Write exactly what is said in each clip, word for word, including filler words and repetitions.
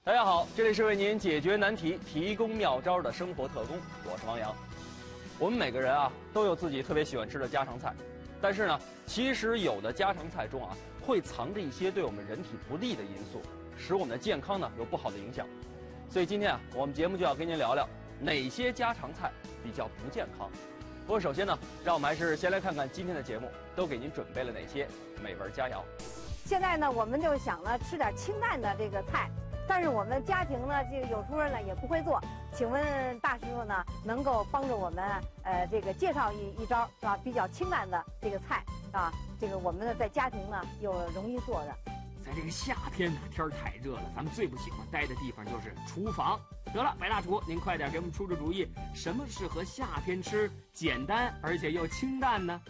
大家好，这里是为您解决难题、提供妙招的生活特工，我是王洋。我们每个人啊都有自己特别喜欢吃的家常菜，但是呢，其实有的家常菜中啊会藏着一些对我们人体不利的因素，使我们的健康呢有不好的影响。所以今天啊，我们节目就要跟您聊聊哪些家常菜比较不健康。不过首先呢，让我们还是先来看看今天的节目都给您准备了哪些美味佳肴。 现在呢，我们就想呢吃点清淡的这个菜。但是我们家庭呢，这个有时候呢也不会做，请问大师傅呢能够帮着我们呃这个介绍一一招是吧？比较清淡的这个菜啊，这个我们呢在家庭呢又容易做的。 在这个夏天呢，天儿太热了，咱们最不喜欢待的地方就是厨房。得了，白大厨，您快点给我们出出主意，什么适合夏天吃，简单而且又清淡呢？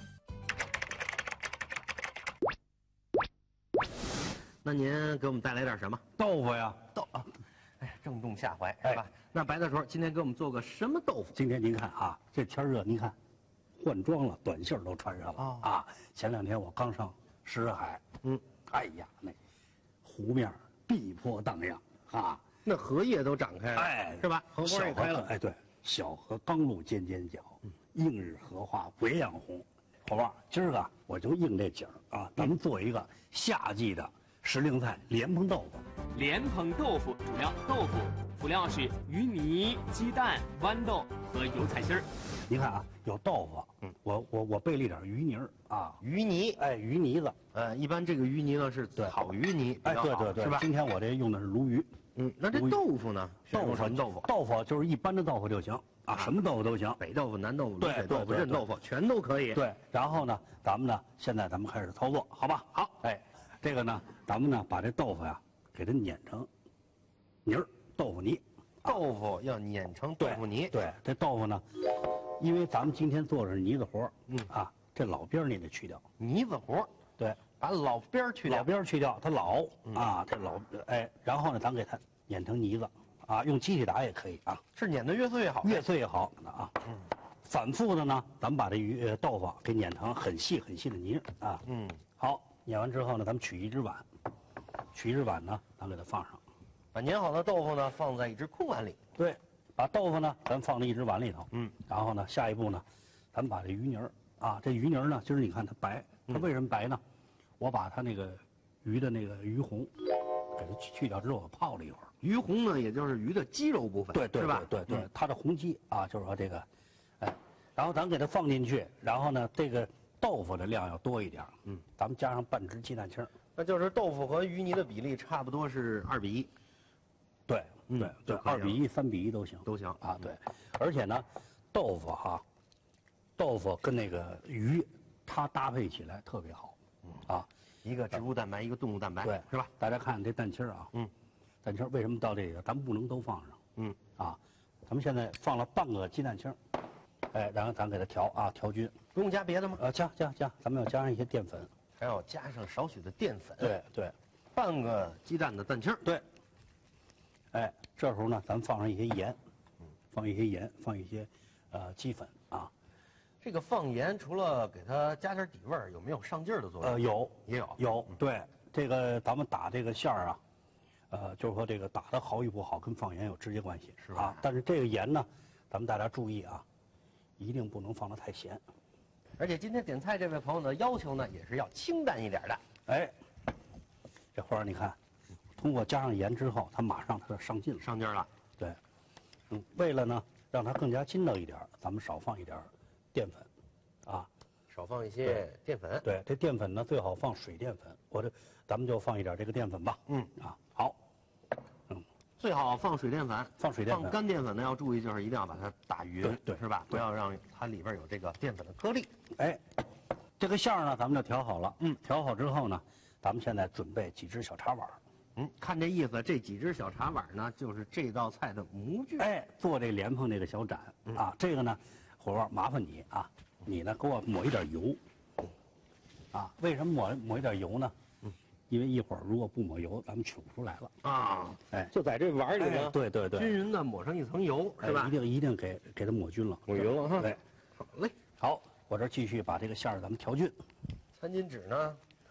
那您给我们带来点什么？ 豆腐呀， 豆啊，哎，正中下怀，是吧？那白大厨今天给我们做个什么豆腐？ 今天您看啊，这天热，您看，换装了，短袖都穿上了、哦、啊。前两天我刚上什海，嗯，哎呀，那湖面碧波荡漾啊， 那荷叶都长开了，哎，是吧？荷花也开了， 哎，对，小荷刚露尖尖角，嗯、映日荷花维养红。伙伴，今儿个我就应这景儿啊，咱们做一个夏季的时令菜莲蓬豆腐。 莲蓬豆腐主料豆腐，辅料是鱼泥、鸡蛋、豌豆和油菜心儿。 您看啊，有豆腐，嗯，我我我备了一点鱼泥儿啊， 鱼泥， 哎，鱼泥子， 呃，一般这个鱼泥呢是草鱼泥， 哎，对对对，是吧？今天我这用的是鲈鱼。 嗯，那这豆腐呢？ 豆腐什么豆腐？ 豆腐就是一般的豆腐就行啊，什么豆腐都行， 北豆腐、南豆腐、 对水豆腐、韧豆腐全都可以。 对，然后呢，咱们呢，现在咱们开始操作，好吧？好，哎，这个呢，咱们呢把这豆腐呀给它碾成泥儿，豆腐泥。 豆腐要碾成豆腐泥。 对，这豆腐呢，因为咱们今天做的是泥子活，嗯啊，这老边你得去掉。 泥子活， 对， 把老边去掉。 老边去掉，它老、嗯、啊，这老哎，然后呢，咱给它碾成泥子啊，用机器打也可以啊， 是碾得越碎越好， 越碎越好啊。嗯，反复的呢，咱们把这鱼呃豆腐给碾成很细很细的泥啊。嗯，好，碾完之后呢，咱们取一只碗，取一只碗呢，咱给它放上。 把碾好的豆腐呢放在一只空碗里， 对，把豆腐呢咱放在一只碗里头，嗯，然后呢下一步呢，咱们把这鱼泥儿啊，这鱼泥儿呢，今儿你看它白，它为什么白呢？嗯、我把它那个鱼的那个鱼红给它去掉之后，我泡了一会儿。 鱼红呢，也就是鱼的肌肉部分， 对对是吧？ 对对对，它的红肌啊，就是说这个，哎，然后咱给它放进去，然后呢，这个豆腐的量要多一点，嗯，咱们加上半只鸡蛋清， 那就是豆腐和鱼泥的比例差不多是二比一。 对，对对，二比一、三比一都行， 都行啊。对，而且呢，豆腐哈，豆腐跟那个鱼，它搭配起来特别好，啊， 一个植物蛋白，一个动物蛋白， 对， 是吧？ 大家看这蛋清啊，嗯，蛋清为什么到这个咱们不能都放上？嗯，啊，咱们现在放了半个鸡蛋清，哎，然后咱给它调啊，调均。 不用加别的吗？ 呃，加加加，咱们要加上一些淀粉， 还要加上少许的淀粉。 对对， 半个鸡蛋的蛋清， 对。哎，这时候呢，咱放上一些盐，放一些盐，放一些，呃，鸡粉啊。 这个放盐除了给它加点底味儿，有没有上劲儿的作用？ 呃，有， 也有， 有。对，这个咱们打这个馅儿啊，呃，就是说这个打的好与不好跟放盐有直接关系， 是吧？ 啊，但是这个盐呢，咱们大家注意啊，一定不能放得太咸。 而且今天点菜这位朋友的要求呢，也是要清淡一点的。 哎，这花儿你看。通过加上盐之后，它马上它就上劲了， 上劲了。 对，嗯，为了呢让它更加筋道一点，咱们少放一点淀粉，啊， 少放一些淀粉。 对，这淀粉呢最好放水淀粉，我这咱们就放一点这个淀粉吧。嗯啊，好， 嗯，最好放水淀粉， 放水淀粉。 放干淀粉呢要注意，就是一定要把它打匀， 对对， 是吧？不要让它里边有这个淀粉的颗粒。 哎，这个馅儿呢咱们就调好了，嗯，调好之后呢，咱们现在准备几只小茶碗。 嗯，看这意思，这几只小茶碗呢，就是这道菜的模具。 哎，做这莲蓬这个小盏、嗯、啊，这个呢，伙伴麻烦你啊，你呢给我抹一点油。啊，为什么抹抹一点油呢？嗯，因为一会儿如果不抹油，咱们取不出来了啊。 哎， 就在这碗里呢、哎， 对对对， 均匀的抹上一层油，是吧？ 哎、一定一定给给它抹均了， 抹匀了哈。 对， 好嘞。 好，我这继续把这个馅儿咱们调均。 餐巾纸呢？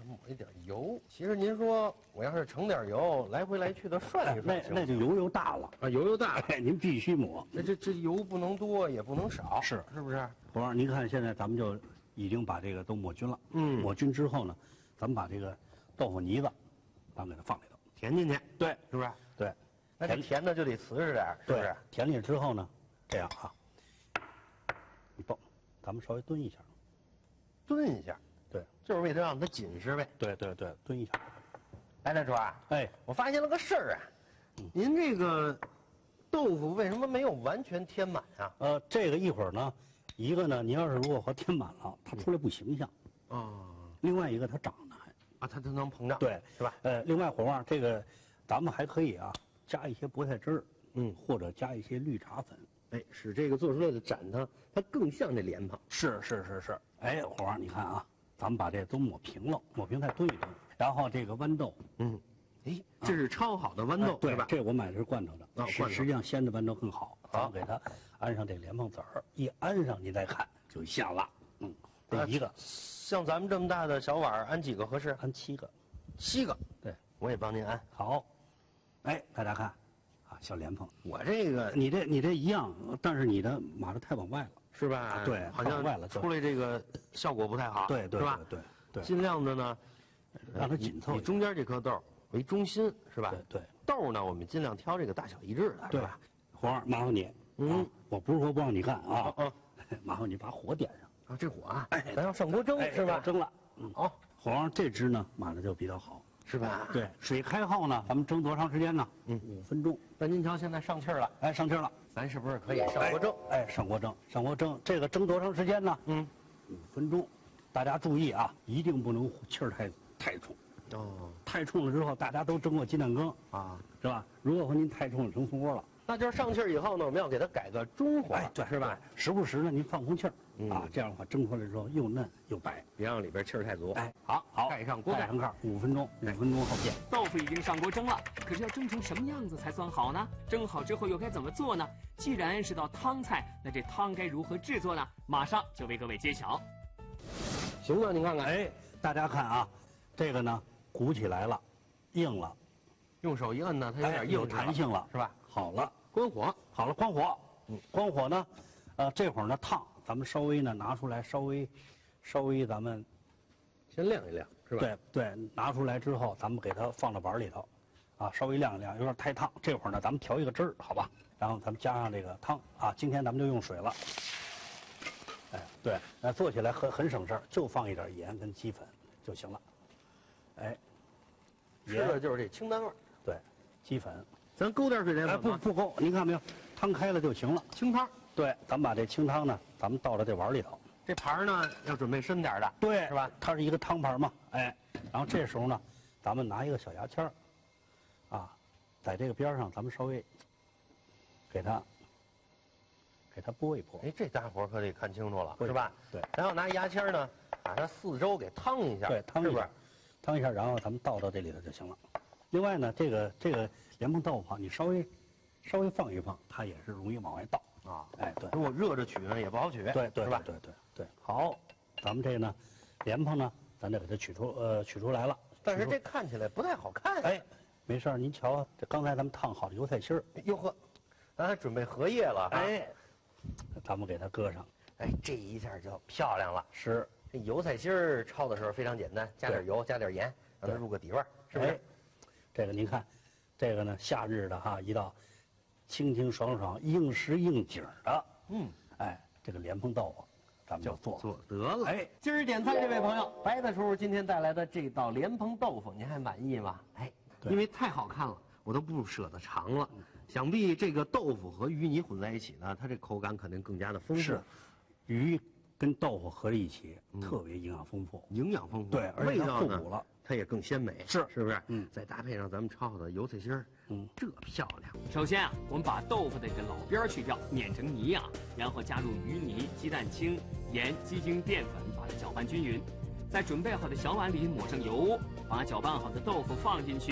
上抹一点油。其实您说我要是盛点油，来回来去的涮一涮， 那那就油油大了啊，油油大， 哎，您必须抹。 那这这油不能多，也不能少， 是是不是？ 伙伴，您看现在咱们就已经把这个都抹均了。 嗯， 抹均之后呢，咱们把这个豆腐泥子，咱们给它放里头， 填进去， 对， 是不是？ 对， 那这填的就得瓷实点，是不是？ 填里之后呢，这样啊，你爆，咱们稍微蹲一下， 蹲一下， 对， 就是为了让它紧实呗。 对对对，蹲一下。 白大厨啊， 哎， 我发现了个事儿啊，您这个豆腐为什么没有完全填满啊？ 呃，这个一会儿呢，一个呢，你要是如果和填满了，它出来不形象。 哦， 另外一个它长得还啊，它它能膨胀， 对， 是吧？ 呃，另外伙伴，这个咱们还可以啊，加一些菠菜汁儿， 嗯， 或者加一些绿茶粉， 哎，使这个做出来的展它它更像这莲蓬。 是是是是。哎，伙伴，你看啊，咱们把这都抹平了，抹平再炖一炖，然后这个豌豆， 嗯，哎，这是焯好的豌豆， 对是吧？ 这我买的是罐头的， 啊， 实罐头实际上鲜的豌豆更好。咱们给它安上这莲蓬籽儿，一安上，你再看就像了。嗯，这一个像咱们这么大的小碗安几个合适？ 安七个， 七个。 对， 我也帮您安。 好。哎，大家看，啊，小莲蓬， 我这个你这你这一样，但是你的码的太往外了， 是吧？ 对， 好像往外了， 出来这个效果不太好， 对对是吧？ 对对， 尽量的呢， 让它紧凑以中间这颗豆为中心，是吧？ 对对， 豆呢，我们尽量挑这个大小一致的，是吧？ 黄儿，麻烦你， 嗯， 我不是说不让你干啊， 啊， 麻烦你把火点上。 啊，这火啊，哎，咱要上锅蒸是吧？ 蒸了，嗯， 好， 黄儿这只呢码的就比较好， 是吧？ 对，水开后呢，咱们蒸多长时间呢？ 嗯， 五分钟。 那您瞧，现在上气儿了， 哎，上气儿了， 咱是不是可以上锅蒸？ 哎，上锅蒸，上锅蒸，这个蒸多长时间呢？ 嗯， 五分钟。大家注意啊，一定不能气儿太太冲。 哦， 太冲了之后，大家都蒸过鸡蛋羹啊， 是吧？如果说您太冲了，成蜂窝了。 那就是上气儿以后呢，我们要给它改个中火， 哎，对， 是吧？ 时不时呢，您放空气儿、 嗯、 啊，这样的话蒸出来之后又嫩又白， 别让里边气儿太足。 哎， 好， 好， 盖上锅盖， 盖上盖，五分钟，五分钟后见。 豆腐已经上锅蒸了，可是要蒸成什么样子才算好呢？蒸好之后又该怎么做呢？既然是道汤菜，那这汤该如何制作呢？马上就为各位揭晓。 行了，您看看， 哎，大家看啊，这个呢鼓起来了，硬了， 用手一摁呢，它有点哎、 硬， 有弹性了， 是吧？ 好了， 关火， 好了，关火，嗯，关火呢，呃，这会儿呢烫，咱们稍微呢拿出来，稍微，稍微咱们先晾一晾，是吧？ 对对，拿出来之后，咱们给它放到碗里头，啊，稍微晾一晾，有点太烫。这会儿呢，咱们调一个汁儿，好吧？然后咱们加上这个汤啊，今天咱们就用水了。哎，对，那做起来很很省事儿，就放一点盐跟鸡粉就行了。哎， 吃的就是这清淡味儿。 对，鸡粉， 咱勾点水莲哎， 粉吗？ 不不勾，您看没有？汤开了就行了。 清汤。 对，咱们把这清汤呢，咱们倒到这碗里头。 这盘儿呢，要准备深点儿的， 对， 是吧？ 它是一个汤盘嘛，哎，然后这时候呢，咱们拿一个小牙签儿，啊，在这个边上，咱们稍微给它给它拨一拨。 哎，这家伙可得看清楚了， 对是吧？ 对， 然后拿牙签呢，把它四周给烫一下， 对，烫一下是不是？， 烫一下，然后咱们倒到这里头就行了。另外呢，这个这个莲蓬豆腐啊，你稍微稍微放一放，它也是容易往外倒啊。 哎，对， 如果热着取呢，也不好取， 对对， 是吧？ 对对对，好，咱们这个呢，莲蓬呢，咱得给它取出呃取出来了。 但是这看起来不太好看。 哎，没事儿，您瞧啊，这刚才咱们烫好的油菜心儿， 哟呵，咱还准备荷叶了， 哎，咱们给它搁上， 哎，这一下就漂亮了。 是， 这油菜心儿焯的时候非常简单，加点油，加点盐，让它入个底味儿，是不是？ 哎，这个您看，这个呢，夏日的哈，一道清清爽爽、应时应景的， 嗯， 哎，这个莲蓬豆腐，咱们就做做得了。 哎， 今儿点餐这位朋友，白大叔今天带来的这道莲蓬豆腐，您还满意吗？哎，因为太好看了，我都不舍得尝了。想必这个豆腐和芋泥混在一起呢，它这口感肯定更加的丰富。 是，鱼跟豆腐合在一起，特别营养丰富， 营养丰富， 对，而味且它道呢互补了。 它也更鲜美， 是是不是？ 嗯， 再搭配上咱们焯的油菜心儿， 嗯， 这漂亮。 首先啊，我们把豆腐的这个老边儿去掉，碾成泥啊，然后加入鱼泥、鸡蛋清、盐、鸡精、淀粉，把它搅拌均匀。在准备好的小碗里抹上油，把搅拌好的豆腐放进去，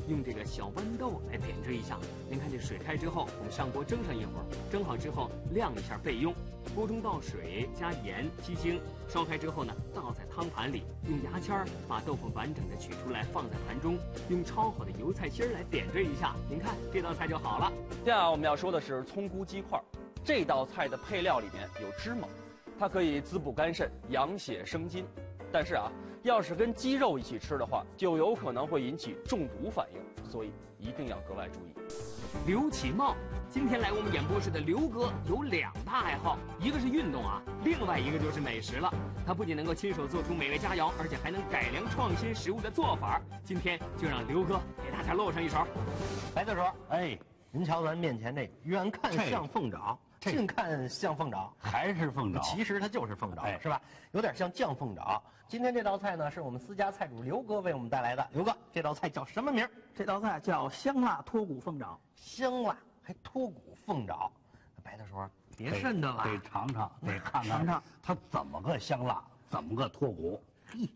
用这个小豌豆来点缀一下。您看这水开之后，我们上锅蒸上一会儿，蒸好之后晾一下备用。锅中倒水，加盐、鸡精，烧开之后呢，倒在汤盘里，用牙签儿把豆腐完整的取出来，放在盘中，用焯好的油菜心儿来点缀一下。您看这道菜就好了。 接下来我们要说的是葱菇鸡块，这道菜的配料里面有芝麻，它可以滋补肝肾、养血生津。但是啊，要是跟鸡肉一起吃的话，就有可能会引起中毒反应，所以一定要格外注意。 刘启茂，今天来我们演播室的刘哥有两大爱好，一个是运动啊，另外一个就是美食了。他不仅能够亲手做出美味佳肴，而且还能改良创新食物的做法。今天就让刘哥给大家露上一手。 白教授，哎，您瞧咱面前这个，远看像凤爪，近看像凤爪， 还是凤爪， 其实它就是凤爪， 哎、 是吧？有点像酱凤爪。今天这道菜呢，是我们私家菜主刘哥为我们带来的。刘哥，这道菜叫什么名？ 这道菜叫香辣脱骨凤爪。 香辣还脱骨凤爪，白大叔别瘆得了， 得尝尝，得看看尝它怎么个香辣，怎么个脱骨。嘿，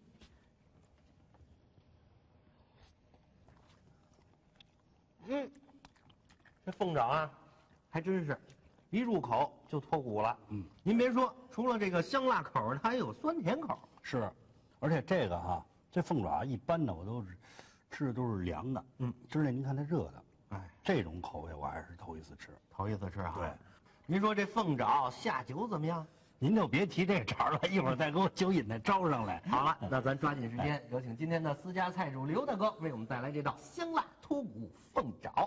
嗯，这凤爪啊，还真是，一入口就脱骨了。嗯，您别说，除了这个香辣口，它还有酸甜口。 是，而且这个哈、啊，这凤爪一般的我都是吃的都是凉的。嗯，之内您看它热的。哎，这种口味我还是头一次吃， 头一次吃啊。 对， 您说这凤爪下酒怎么样？ 您就别提这茬了，一会儿再给我酒瘾再招上来。 好了，那咱抓紧时间，有请今天的私家菜主刘大哥为我们带来这道香辣脱骨凤爪。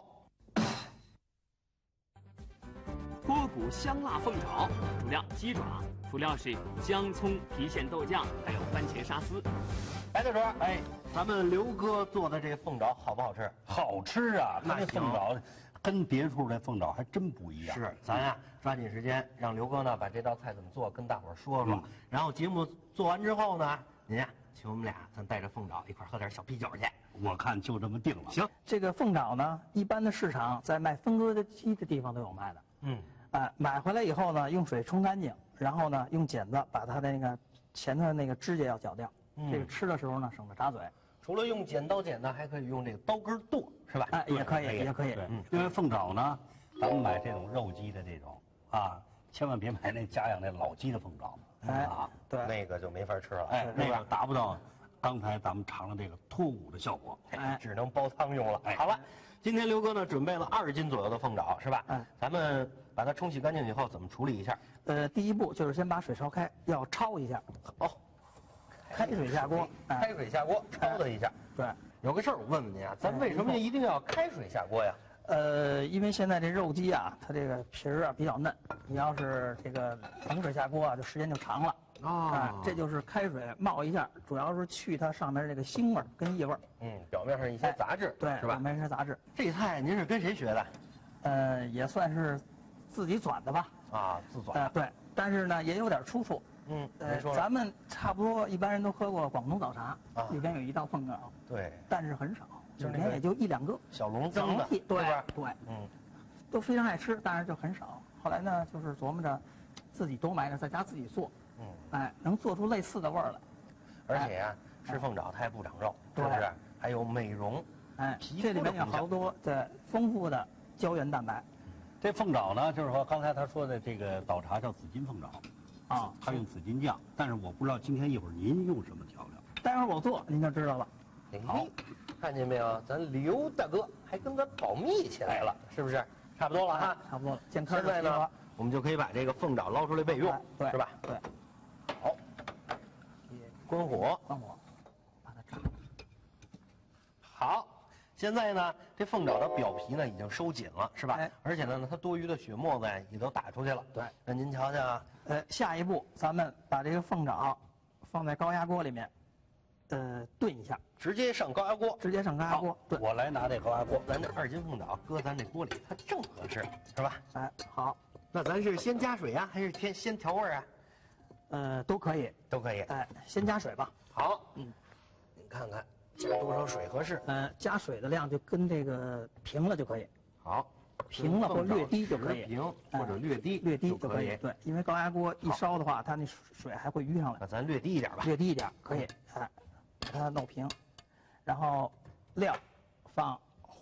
脱骨香辣凤爪，主料鸡爪，辅料是姜、葱、郫县豆酱，还有番茄沙司。 白大叔，哎，咱们刘哥做的这凤爪好不好吃？ 好吃啊！他这凤爪跟别处的凤爪还真不一样。 是，咱呀抓紧时间让刘哥呢把这道菜怎么做跟大伙儿说说。嗯、然后节目做完之后呢，您呀请我们俩咱带着凤爪一块喝点小啤酒去。 我看就这么定了。 行， 这个凤爪呢，一般的市场在卖分割的鸡的地方都有卖的。嗯，哎、呃，买回来以后呢，用水冲干净，然后呢用剪子把它的那个前头的那个指甲要绞掉。嗯、这个吃的时候呢，省得扎嘴。 除了用剪刀剪呢，还可以用这个刀根剁，是吧？ 哎，也可以，也可以。 对，嗯，因为凤爪呢，咱们买这种肉鸡的这种啊，千万别买那家养那老鸡的凤爪。 哎，啊，对， 那个就没法吃了。 哎，那个达不到刚才咱们尝的这个脱骨的效果， 哎，只能煲汤用了。哎，好了，今天刘哥呢准备了二斤左右的凤爪，是吧？哎，咱们把它冲洗干净以后，怎么处理一下？ 呃，第一步就是先把水烧开，要焯一下。哦。开水下锅， 开水下锅焯它一下。 对， 有个事儿我问问您啊，咱为什么一定要开水下锅呀？ 呃，因为现在这肉鸡啊，它这个皮儿啊比较嫩，你要是这个冷水下锅啊，就时间就长了。啊，这就是开水冒一下，主要是去它上面这个腥味儿跟异味儿。 嗯，表面上一些杂质， 对， 是吧？ 表面一些杂质。 这菜您是跟谁学的？ 呃，也算是自己转的吧。 啊，自转。 呃，对，但是呢也有点出处。 嗯， 呃，咱们差不多一般人都喝过广东早茶，啊、里边有一道凤爪， 对， 但是很少，里面也就一两个小笼蒸的， 对对， 嗯， 都非常爱吃，但是就很少。后来呢，就是琢磨着自己多买点，在家自己做，嗯，哎，能做出类似的味儿来。 而且呀、啊，吃凤爪它还不长肉，是不是？还有美容， 哎，这里面有好多对丰富的胶原蛋白。 这凤爪呢，就是说刚才他说的这个早茶叫紫金凤爪。啊，他用紫金酱，但是我不知道今天一会儿您用什么调料。 待会儿我做，您就知道了。 好，看见没有？咱刘大哥还跟咱保密起来了，是不是？差不多了哈， 差不多了。现在呢，我们就可以把这个凤爪捞出来备用， 对， 是吧？ 对。 好，关火， 关火，把它炸。 好。现在呢，这凤爪的表皮呢已经收紧了，是吧？哎、而且呢，它多余的血沫子也都打出去了。 对， 那您瞧瞧啊， 呃，下一步咱们把这个凤爪放在高压锅里面，呃，炖一下， 直接上高压锅， 直接上高压锅炖。 我来拿这高压锅， 咱这二斤凤爪搁咱这锅里，它正合适，是吧？ 哎，好， 那咱是先加水啊，还是先先调味啊？ 呃，都可以， 都可以。 哎，先加水吧。 好，嗯，您看看。加多少水合适？ 呃，加水的量就跟这个平了就可以。 好， 平了或略低就可以。 平或者略低， 略低就可以。对，因为高压锅一烧的话，它那水还会淤上来。 那咱略低一点吧。 略低一点可以，哎，把它弄平，然后料放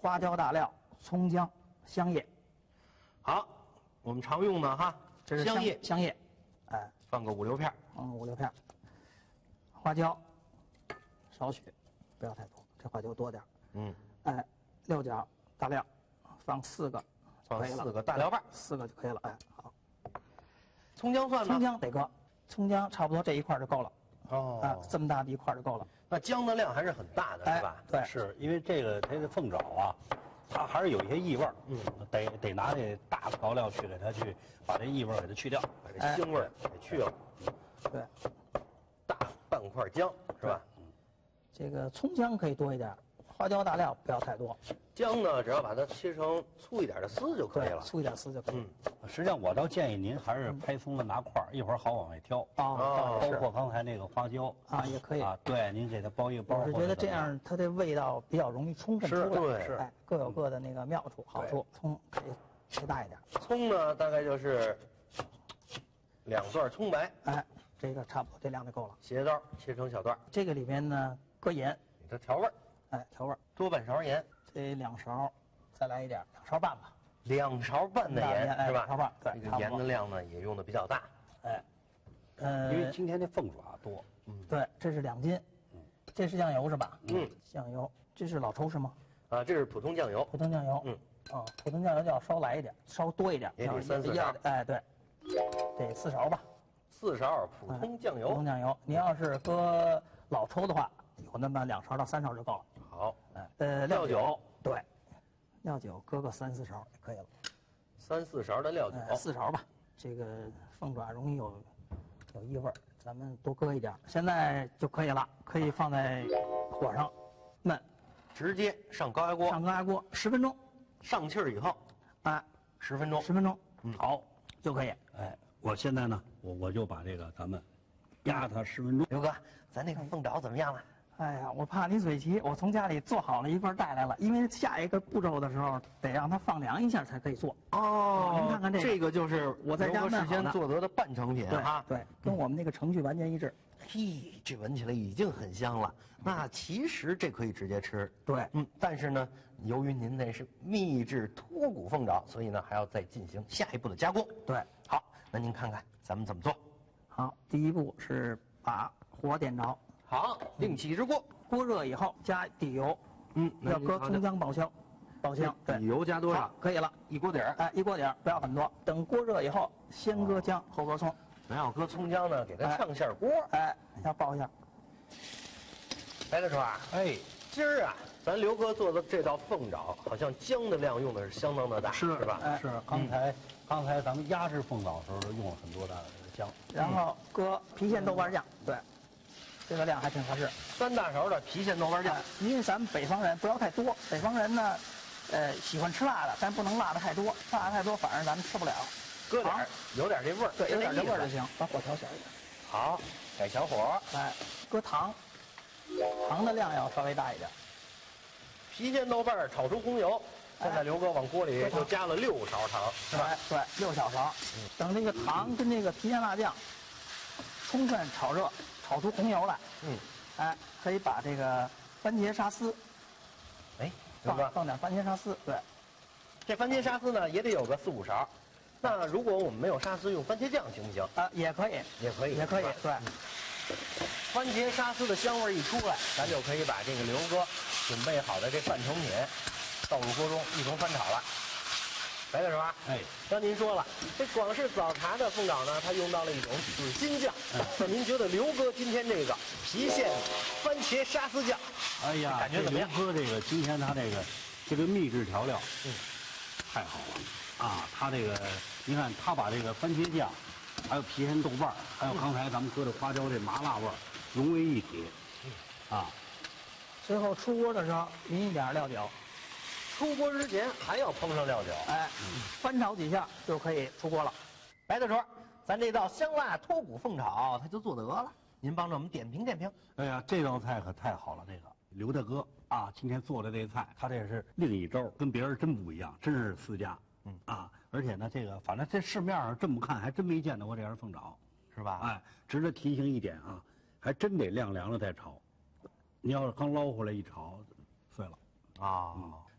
花椒、大料、葱姜、香叶。 好，我们常用的哈， 这是香叶， 香叶，哎， 放个五六片， 嗯，五六片。花椒少许，不要太多，这花椒多点。嗯，哎，六角大料，放四个， 放四个大料瓣， 四个就可以了。哎，好。 葱姜蒜呢？ 葱姜得搁，葱姜差不多这一块就够了。哦，啊，这么大的一块就够了。 那姜的量还是很大的，是吧？ 对， 是因为这个它的凤爪啊，它还是有一些异味儿，嗯，得得拿这大调料去给它去把这异味给它去掉， 把这腥味儿给去了。 对， 大半块姜是吧？ 这个葱姜可以多一点，花椒大料不要太多。 姜呢，只要把它切成粗一点的丝就可以了。 粗一点丝就可以。 嗯，实际上我倒建议您还是拍松了拿块儿，一会儿好往外挑。 啊， 包括刚才那个花椒啊，也可以啊。对，您给它包一个包。 我是觉得这样它的味道比较容易充分出来。 对， 是，哎，各有各的那个妙处好处。葱可以切大一点。 葱呢，大概就是两段葱白。 哎，这个差不多，这量就够了。 斜刀切成小段。 这个里面呢，搁盐， 给它调味儿。 哎，调味儿， 多半勺盐。 这两勺，再来一点，两勺半吧。 两勺半的盐是吧？ 勺半，对。 这个盐的量呢，也用的比较大。 哎，呃， 因为今天这凤爪多。 嗯，对，这是两斤。嗯，这是酱油是吧？嗯，酱油，这是老抽是吗？ 啊，这是普通酱油。 普通酱油。嗯。哦，普通酱油就要稍来一点，稍多一点。 也得三四勺。 哎，对，得四勺吧。 四勺普通酱油。 普通酱油，您要是搁老抽的话，有那么两勺到三勺就够了。 好， 哎，呃，料酒，对，料酒搁个三四勺也可以了。 三四勺的料酒， 哎、四勺吧。这个凤爪容易有有异味儿，咱们多搁一点。现在就可以了，可以放在火上焖， 直接上高压锅。 上高压锅十分钟， 上气儿以后， 哎， 十分钟， 十分钟， 嗯，好就可以。 哎，我现在呢，我我就把这个咱们压它十分钟。 刘哥，咱那个凤爪怎么样了？ 哎呀，我怕你嘴急，我从家里做好了一份带来了，因为下一个步骤的时候得让它放凉一下才可以做。 哦， 您看看这个， 这个就是我在家事先做得的半成品哈。 对，跟我们那个程序完全一致。 嘿，这闻起来已经很香了。那其实这可以直接吃。 对， 嗯，但是呢，由于您那是秘制脱骨凤爪，所以呢还要再进行下一步的加工。 对， 好，那您看看咱们怎么做。 好，第一步是把火点着。 好，另起之锅， 锅热以后加底油， 嗯， 要搁葱姜爆香，爆香。对， 底油加多少？ 可以了， 一锅底儿。 哎，一锅底儿，不要很多。等锅热以后，先搁姜，后搁葱。 咱要搁葱姜呢，给它上下锅。 哎，要爆一下。 白大川，哎，今儿啊，咱刘哥做的这道凤爪，好像姜的量用的是相当的大， 是是吧？ 是，刚才刚才咱们压制凤爪的时候用了很多的姜， 然后搁郫县豆瓣酱，对。这个量还挺合适， 三大勺的郫县豆瓣酱。 因为咱们北方人不要太多，北方人呢，呃，喜欢吃辣的，但不能辣的太多，辣的太多反而咱们吃不了。 搁点有点这味儿， 对，有点这味儿就行。把火调小一点。 好，改小火。 哎，搁糖，糖的量要稍微大一点。 郫县豆瓣炒出红油，现在刘哥往锅里就加了六勺糖，是吧？ 对，六小勺。等这个糖跟这个郫县辣酱充分炒热。炒出红油来，嗯，哎，可以把这个番茄沙司， 哎， 放放点番茄沙司，对， 这番茄沙司呢也得有个四五勺。那如果我们没有沙司，用番茄酱行不行？ 啊，也可以， 也可以， 也可以，对。 番茄沙司的香味一出来，咱就可以把这个刘哥准备好的这半成品倒入锅中一同翻炒了。白大川，哎，刚您说了，这广式早茶的凤爪呢，它用到了一种紫金酱。那您觉得刘哥今天这个郫县番茄沙司酱， 哎呀， 感觉怎么样？ 刘哥这个今天他这个这个秘制调料，嗯，太好了啊！他这个，你看他把这个番茄酱，还有郫县豆瓣，还有刚才咱们搁的花椒这麻辣味儿融为一体，啊。 最后出锅的时候淋一点料酒。 出锅之前还要烹上料酒， 哎，翻炒几下就可以出锅了。 白大川，咱这道香辣脱骨凤炒它就做得了，您帮着我们点评点评。 哎呀，这道菜可太好了，这个刘大哥啊，今天做的这菜，他这是另一招，跟别人真不一样，真是私家。嗯啊，而且呢，这个反正这市面上这么看，还真没见到过这样凤爪， 是吧？ 哎，值得提醒一点啊，还真得晾凉了再炒，你要是刚捞回来一炒，碎了。 啊。嗯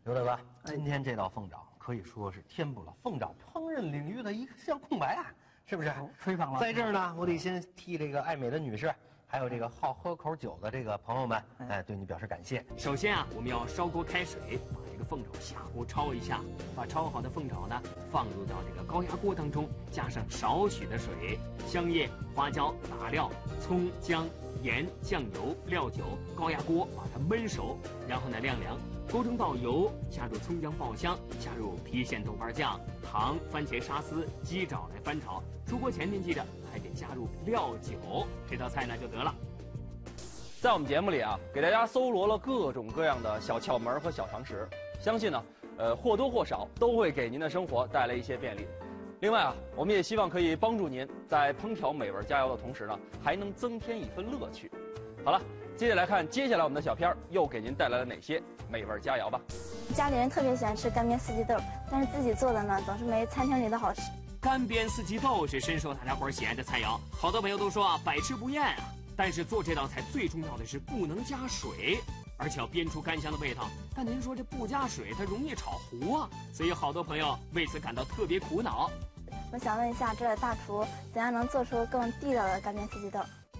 刘大哥，今天这道凤爪可以说是填补了凤爪烹饪领域的一项空白啊，是不是？ 非常了。 在这儿呢，我得先替这个爱美的女士，还有这个好喝口酒的这个朋友们，哎，对你表示感谢。 首先啊，我们要烧锅开水，把这个凤爪下锅焯一下，把焯好的凤爪呢放入到这个高压锅当中，加上少许的水、香叶、花椒、大料、葱、姜、盐、酱油、料酒，高压锅把它焖熟，然后呢晾凉。锅中倒油，加入葱姜爆香，加入郫县豆瓣酱、糖、番茄沙司、鸡爪来翻炒。出锅前您记着还得加入料酒，这道菜呢就得了。 在我们节目里啊，给大家搜罗了各种各样的小窍门和小常识，相信呢，呃或多或少都会给您的生活带来一些便利。另外啊，我们也希望可以帮助您在烹调美味佳肴的同时呢，还能增添一份乐趣。好了，接下来看接下来我们的小片儿又给您带来了哪些美味佳肴吧。 家里人特别喜欢吃干煸四季豆，但是自己做的呢，总是没餐厅里的好吃。 干煸四季豆是深受大家伙喜爱的菜肴，好多朋友都说啊，百吃不厌啊。但是做这道菜最重要的是不能加水，而且要煸出干香的味道。但您说这不加水，它容易炒糊啊，所以好多朋友为此感到特别苦恼。 我想问一下，这位大厨怎样能做出更地道的干煸四季豆？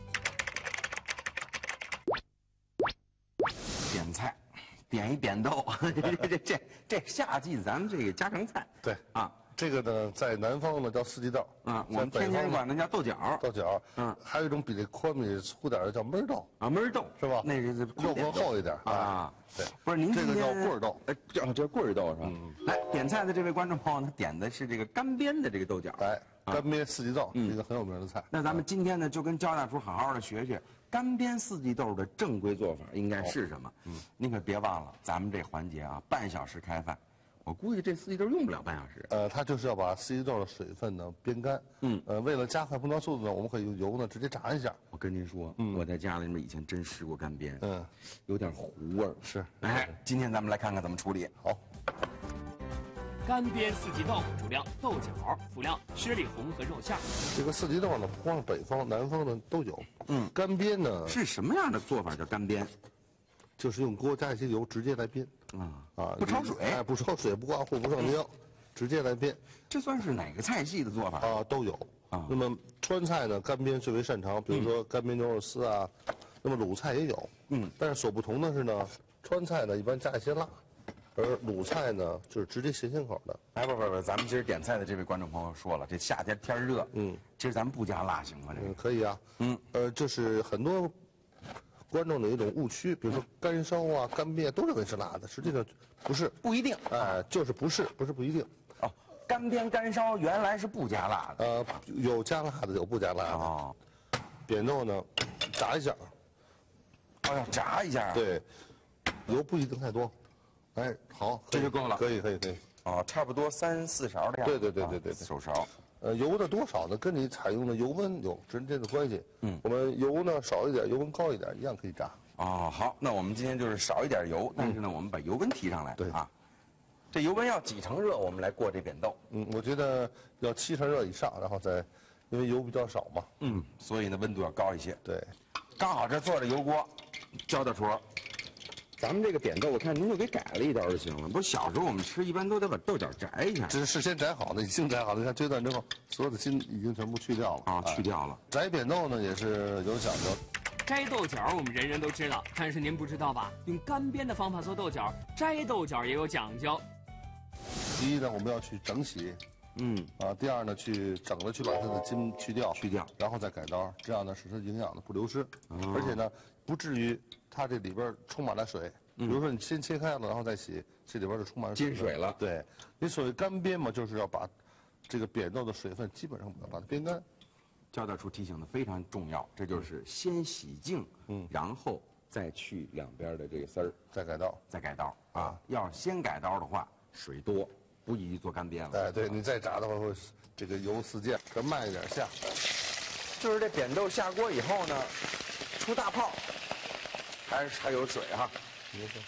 点菜，点一扁豆，这这这这夏季咱们这个家常菜。 对啊， 这个呢，在南方呢叫四季豆啊，我们天津管它叫豆角。 豆角，嗯，还有一种比这宽比粗点的叫焖豆啊，焖豆是吧？ 那是肉更厚一点啊。 对， 不是您这个叫棍儿豆， 哎，叫这棍儿豆是吧？嗯。来点菜的这位观众朋友，他点的是这个干煸的这个豆角。 哎，干煸四季豆是一个很有名的菜。 那咱们今天呢，就跟焦大厨好好的学学干煸四季豆的正规做法应该是什么。嗯，您可别忘了，咱们这环节啊，半小时开饭。我估计这四季豆用不了半小时。 呃，它就是要把四季豆的水分呢煸干。嗯。呃，为了加快烹调速度呢，我们可以用油呢直接炸一下。 我跟您说，嗯，我在家里面以前真试过干煸， 嗯， 有点糊味儿。 是。 哎，今天咱们来看看怎么处理。 好。 干煸四季豆主料豆角，辅料十里红和肉馅。 这个四季豆呢，不光是北方、南方呢都有。嗯。干煸呢是什么样的做法叫干煸？ 就是用锅加一些油直接来煸。啊啊！不焯水， 哎，不焯水，不挂糊，不上浆，直接来煸。 这算是哪个菜系的做法啊？都有啊。那么川菜呢，干煸最为擅长，比如说干煸牛肉丝啊。那么鲁菜也有，嗯，但是所不同的是呢，川菜呢一般加一些辣，而鲁菜呢就是直接咸咸口的。 哎，不不不，咱们今儿点菜的这位观众朋友说了，这夏天天热，嗯，其实咱们不加辣行吗？这个可以啊，嗯，呃，就是很多观众的一种误区，比如说干烧啊、干煸都认为是辣的，实际上不是， 不一定， 哎，就是不是，不是不一定。 哦，干煸干烧原来是不加辣的， 呃，有加辣的，有不加辣的。哦，扁豆呢，炸一下。 哦，要炸一下。 对，油不一定太多。哎，好， 这就够了。 可以，可以，可以。 哦，差不多三四勺的样子。 对对对对对对， 手勺。 呃，油的多少呢，跟你采用的油温有直接的关系。嗯，我们油呢少一点，油温高一点，一样可以炸。 哦，好，那我们今天就是少一点油，但是呢，我们把油温提上来。 对啊， 这油温要几成热，我们来过这扁豆。 嗯，我觉得要七成热以上，然后再，因为油比较少嘛。 嗯，所以呢温度要高一些。 对， 刚好这做着油锅，焦大厨。咱们这个扁豆，我看您就给改了一刀就行了。不是小时候我们吃，一般都得把豆角摘一下。 这是事先摘好的，已经摘好了。你看这段之后，所有的筋已经全部去掉了啊，去掉了。 摘扁豆呢也是有讲究。 摘豆角我们人人都知道，但是您不知道吧？用干煸的方法做豆角，摘豆角也有讲究。 第一呢，我们要去整洗，嗯啊。第二呢，去整了去把它的筋去掉， 去掉， 然后再改刀，这样呢使它营养的不流失，而且呢不至于它这里边充满了水。比如说你先切开了，然后再洗，这里边就充满了进水了。 对，你所谓干煸嘛，就是要把这个扁豆的水分基本上把它煸干。 焦大厨提醒的非常重要，这就是先洗净，嗯，然后再去两边的这个丝儿， 再改刀， 再改刀啊。要是先改刀的话，水多，不宜做干煸了。 哎，对你再炸的话会这个油四溅，这慢一点下。 就是这扁豆下锅以后呢，出大泡，还是还有水哈。没错。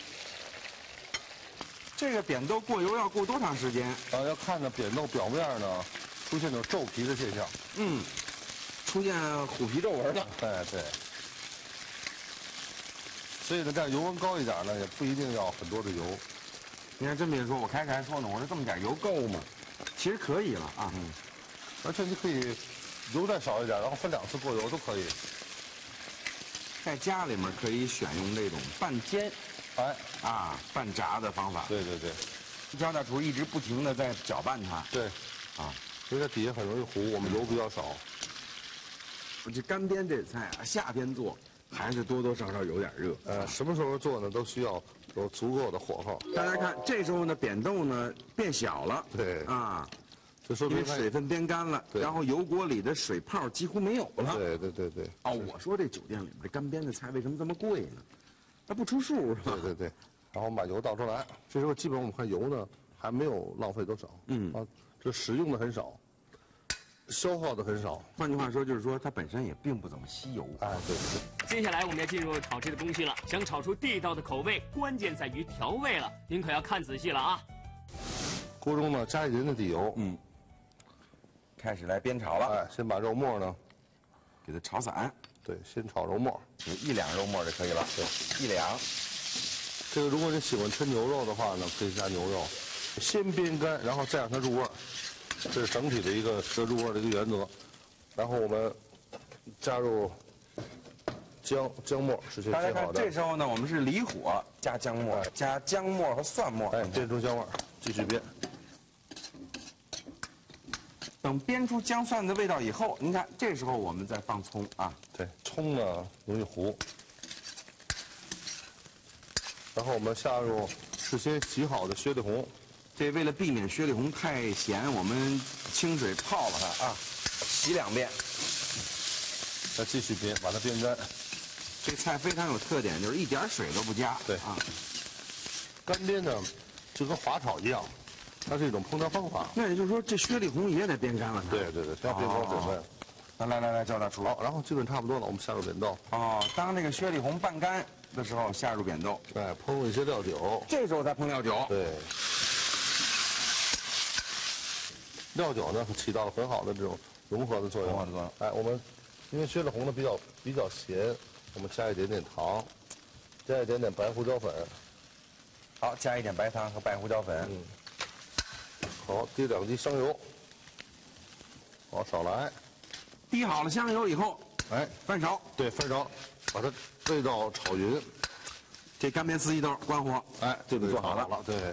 这个扁豆过油要过多长时间？ 啊，要看着扁豆表面呢出现种皱皮的现象。 嗯，出现虎皮皱纹了。 哎，对。所以呢，这样油温高一点呢，也不一定要很多的油。 你看这么一说，我开始还说呢，我说这么点油够吗？其实可以了啊。 嗯，而且你可以油再少一点，然后分两次过油都可以。 在家里面可以选用那种半煎， 哎啊半炸的方法。 对对对， 焦大厨一直不停的在搅拌它。 对， 啊， 因为它底下很容易糊，我们油比较少。 这干煸这菜啊，夏天做还是多多少少有点热。 呃，什么时候做呢？都需要有足够的火候。 大家看，这时候呢，扁豆呢变小了。 对啊， 就说因为水分煸干了，然后油锅里的水泡几乎没有了。 对对对对。 哦，我说这酒店里面这干煸的菜为什么这么贵呢？它不出数是吧？ 对对对。然后我们把油倒出来，这时候基本上我们看油呢还没有浪费多少。嗯啊，这使用的很少。消耗的很少， 换句话说，就是说它本身也并不怎么吸油。 哎，对对对。 接下来我们要进入炒制的工序了。想炒出地道的口味，关键在于调味了，您可要看仔细了啊！ 锅中呢加一点点底油， 嗯，开始来煸炒了。 哎，先把肉末呢给它炒散。 对，先炒肉末， 有一两肉末就可以了。 对， 一两。 这个如果你喜欢吃牛肉的话呢，可以加牛肉，先煸干，然后再让它入味儿。这是整体的一个蛇入味的一个原则，然后我们加入姜姜末是先切好的。 这时候呢，我们是离火加姜末，加姜末和蒜末， 哎，煸出姜味，继续煸。 等煸出姜蒜的味道以后，您看这时候我们再放葱啊。 对，葱呢容易糊。然后我们下入事先洗好的雪里红。 这为了避免雪里红太咸，我们清水泡了它啊，洗两遍， 再继续煸，把它煸干。 这菜非常有特点，就是一点水都不加。 对啊，干煸呢就跟滑炒一样，它是一种烹调方法。 那也就是说，这雪里红也得煸干了。 对对对，先要煸成水分。 来来来来，焦大厨。 好，然后基本差不多了，我们下入扁豆。 哦，当这个雪里红半干的时候，下入扁豆。 哎，烹一些料酒。 这时候再烹料酒。 对。料酒呢，起到了很好的这种融合的作用。 融合的作用。 哎，我们因为雪里红呢比较比较咸，我们加一点点糖，加一点点白胡椒粉。 好，加一点白糖和白胡椒粉。 嗯。好，滴两滴香油。好，少来。 滴好了香油以后， 哎， 翻勺。 对，翻勺，把它味道炒匀。 这干煸四季豆关火， 哎， 就得做好了。 了。对。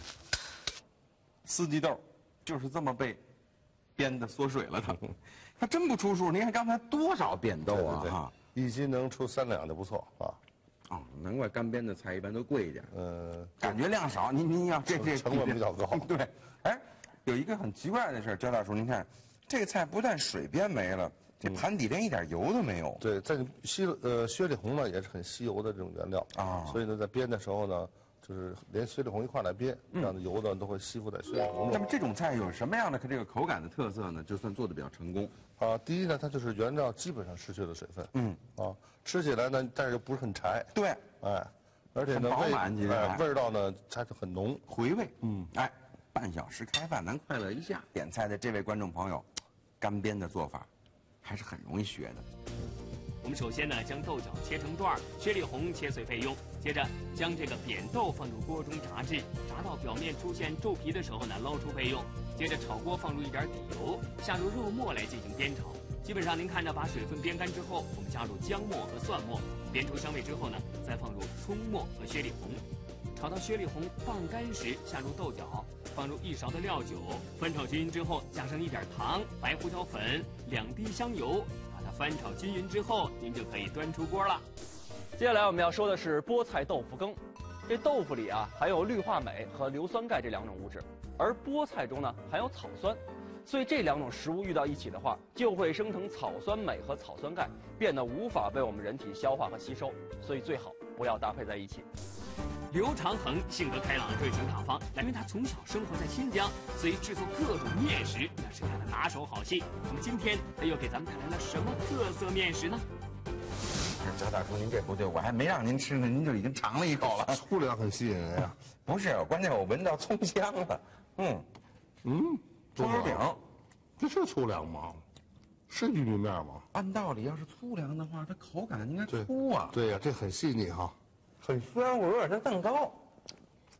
四季豆。就是这么被煸的缩水了，它，它真不出数。您看刚才多少扁豆啊！ 对对对，一斤能出三两就不错啊。 哦，难怪干煸的菜一般都贵一点。 呃， 感觉量少，您您要这这成本比较高。 对，哎，有一个很奇怪的事，焦大叔，您看，这个菜不但水煸没了，这盘底连一点油都没有。 对，在吸呃雪里红呢也是很吸油的这种原料啊，所以呢在煸的时候呢。就是连雪里红一块来煸，这样的油呢都会吸附在雪里红中。 那么这种菜有什么样的这个口感的特色呢？就算做的比较成功啊。第一呢，它就是原料基本上失去了水分，嗯啊，吃起来呢，但是又不是很柴， 对， 哎，而且呢味哎味道呢还是很浓， 回味。嗯，哎，半小时开饭，咱快乐一下。点菜的这位观众朋友，干煸的做法还是很容易学的。 我们首先呢，将豆角切成段，雪里红切碎备用。接着将这个扁豆放入锅中炸制，炸到表面出现皱皮的时候呢，捞出备用。接着炒锅放入一点底油，下入肉末来进行煸炒。基本上您看着把水分煸干之后，我们加入姜末和蒜末，煸出香味之后呢，再放入葱末和雪里红。炒到雪里红半干时，下入豆角，放入一勺的料酒，翻炒均匀之后，加上一点糖、白胡椒粉、两滴香油。翻炒均匀之后，您就可以端出锅了。 接下来我们要说的是菠菜豆腐羹。这豆腐里啊含有氯化镁和硫酸钙这两种物质，而菠菜中呢含有草酸，所以这两种食物遇到一起的话，就会生成草酸镁和草酸钙，变得无法被我们人体消化和吸收，所以最好不要搭配在一起。 刘长恒性格开朗，热情大方，因为他从小生活在新疆，所以制作各种面食那是他的拿手好戏。那么今天他又给咱们带来了什么特色面食呢？ 焦大叔，您这不对，我还没让您吃呢，您就已经尝了一口了。 粗粮很吸引人呀。 不是，关键我闻到葱香了。嗯，嗯，猪肉饼， 这是粗粮吗？是玉米面吗？ 按道理要是粗粮的话，它口感应该粗啊。 对呀、啊，这很细腻哈。 很酸，我有点像蛋糕。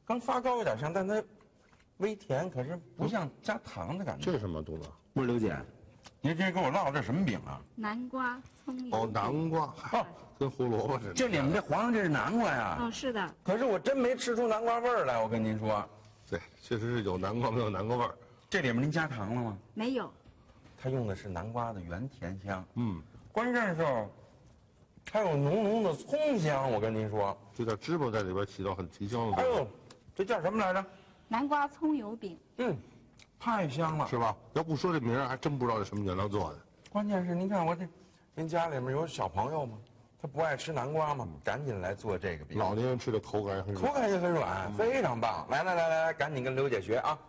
跟发糕有点像，但它微甜，可是不像加糖的感觉。 这是什么东西？ 不是刘姐，您这给我烙这什么饼啊？ 南瓜葱油。 哦，南瓜，哦，跟胡萝卜似的。 就你们这黄上这是南瓜呀？ 嗯，是的。 可是我真没吃出南瓜味儿来，我跟您说。 对，确实是有南瓜没有南瓜味儿。 这里面您加糖了吗？ 没有。 它用的是南瓜的原甜香。 嗯。 关键是还有浓浓的葱香，我跟您说。 这点芝麻在里边起到很提香的作用。 哎呦，这叫什么来着？ 南瓜葱油饼。 嗯。太香了， 是吧？要不说这名儿，还真不知道这什么原料做的。 关键是您看我这，您家里面有小朋友吗？他不爱吃南瓜吗？赶紧来做这个饼。 老年人吃的口感也很软， 口感也很软，嗯、非常棒。来来来来来，赶紧跟刘姐学啊！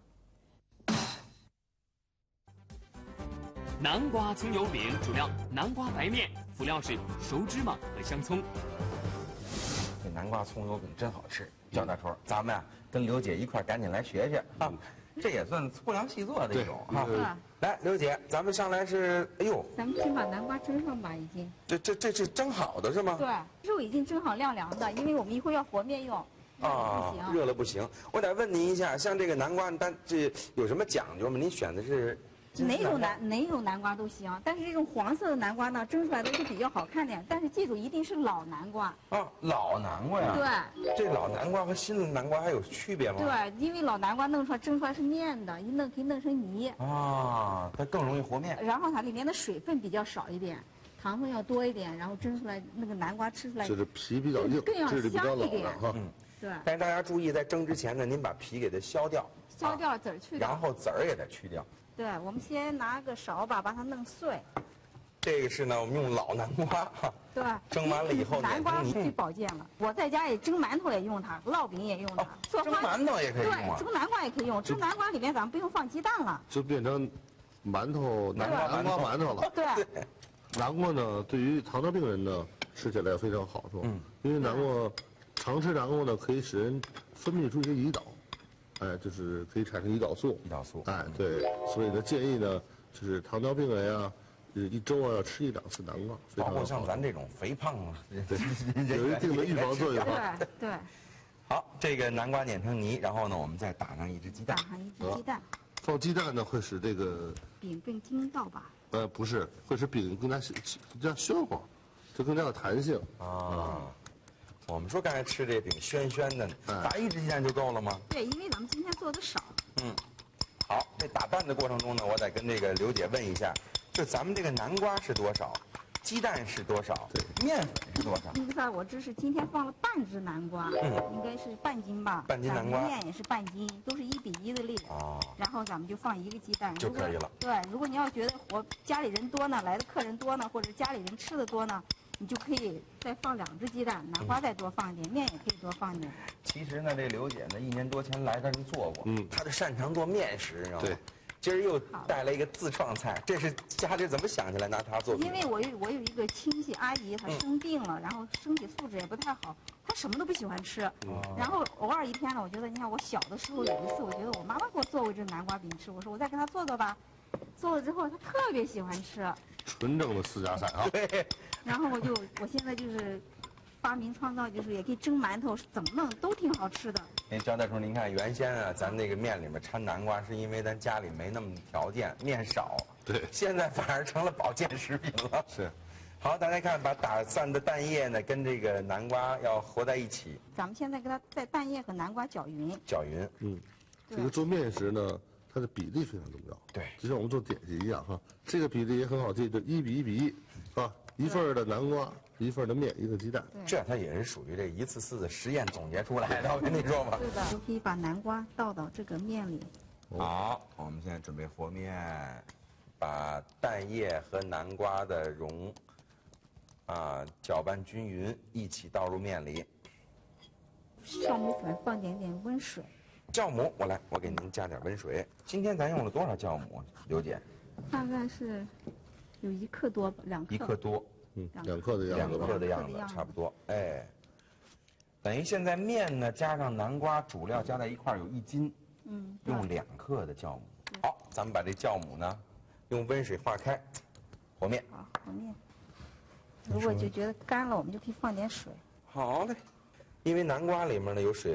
南瓜葱油饼主料南瓜白面，辅料是熟芝麻和香葱。 这南瓜葱油饼真好吃，焦大春，咱们啊跟刘姐一块赶紧来学学啊！这也算粗粮细作的一种哈。 啊， 来，刘姐，咱们上来是，哎呦， 咱们先把南瓜蒸上吧，已经。 这这这是蒸好的是吗？ 对，肉已经蒸好晾凉的，因为我们一会儿要和面用。 啊，热了不行。我得问您一下，像这个南瓜，但这有什么讲究吗？您选的是？ 哪种南哪种南瓜都行，但是这种黄色的南瓜呢，蒸出来的就比较好看点。但是记住，一定是老南瓜。 啊，老南瓜呀。 对。 这老南瓜和新的南瓜还有区别吗？ 对，因为老南瓜弄出来蒸出来是面的，一弄可以弄成泥。 啊，它更容易和面。 然后它里面的水分比较少一点，糖分要多一点，然后蒸出来那个南瓜吃出来。 就是皮比较硬， 更要香一点哈。 嗯， 对。 但是大家注意，在蒸之前呢，您把皮给它削掉。 削掉籽儿去掉。 然后籽儿也得去掉。 对，我们先拿个勺把把它弄碎。 这个是呢，我们用老南瓜。 对。 蒸完了以后， 南瓜是最保健了。我在家里蒸馒头也用它，烙饼也用它。 做蒸馒头也可以用啊。 对，蒸南瓜也可以用。蒸南瓜里面咱们不用放鸡蛋了。 就变成馒头南瓜南瓜馒头了。 对。 南瓜呢，对于糖尿病人呢，吃起来也非常好处。嗯。因为南瓜，常吃南瓜呢，可以使人分泌出一些胰岛。哎，就是可以产生胰岛素， 胰岛素， 哎，对，所以呢，建议呢，就是糖尿病人啊，一周啊要吃一两次南瓜， 包括像咱这种肥胖啊， 对，有一定的预防作用。 对对。 好，这个南瓜碾成泥，然后呢，我们再打上一只鸡蛋， 打上一只鸡蛋。 放鸡蛋呢，会使这个饼更筋道吧？ 呃，不是，会使饼更加更加暄滑，就更加有弹性啊。我们说刚才吃这饼暄暄的，打一只鸡蛋就够了吗？ 对，因为咱们今天做的少。 嗯，好，这打蛋的过程中呢，我得跟这个刘姐问一下，就咱们这个南瓜是多少，鸡蛋是多少，对，面粉是多少？ 那个我这是今天放了半只南瓜，嗯，应该是半斤吧。 半斤南瓜。 面也是半斤，都是一比一的粒。 哦。 然后咱们就放一个鸡蛋就可以了。 对，如果你要觉得我家里人多呢，来的客人多呢，或者家里人吃的多呢。你就可以再放两只鸡蛋，南瓜再多放一点，面也可以多放一点。 其实呢，这刘姐呢，一年多前来这儿做过，嗯，她就擅长做面食，知道吗？对。今儿又带来一个自创菜，这是家里怎么想起来拿它做？ 因为我有我有一个亲戚阿姨，她生病了，然后身体素质也不太好，她什么都不喜欢吃。然后偶尔一天呢，我觉得你看我小的时候有一次，我觉得我妈妈给我做过一只南瓜饼吃，我说我再给她做做吧。做了之后，她特别喜欢吃。 纯正的私家菜啊！ 对。 然后我就我现在就是发明创造，就是也可以蒸馒头，怎么弄都挺好吃的。 哎，焦大叔，您看原先啊，咱那个面里面掺南瓜，是因为咱家里没那么条件，面少。 对。 现在反而成了保健食品了。 是。 好，大家看，把打散的蛋液呢，跟这个南瓜要和在一起。 咱们现在给它在蛋液和南瓜搅匀。 搅匀。嗯。 这个做面食呢，它的比例非常重要。 对。 就像我们做点心一样哈，这个比例也很好记，就一比一比一。啊，一份的南瓜，一份的面，一个鸡蛋。 这它也是属于这一次次的实验总结出来的，我跟你说吧。 是的，就可以把南瓜倒到这个面里。 好，我们现在准备和面，把蛋液和南瓜的蓉啊搅拌均匀，一起倒入面里。 酵母粉放点点温水。 酵母，我来，我给您加点温水。今天咱用了多少酵母，刘姐？ 大概是。有一克多，两克。 一克多， 嗯，两克的样子， 两克的样子，差不多。哎，等于现在面呢加上南瓜主料加在一块儿有一斤，嗯，用两克的酵母。好，咱们把这酵母呢用温水化开，和面。 好，和面。如果就觉得干了，我们就可以放点水。 好嘞，因为南瓜里面呢有水分，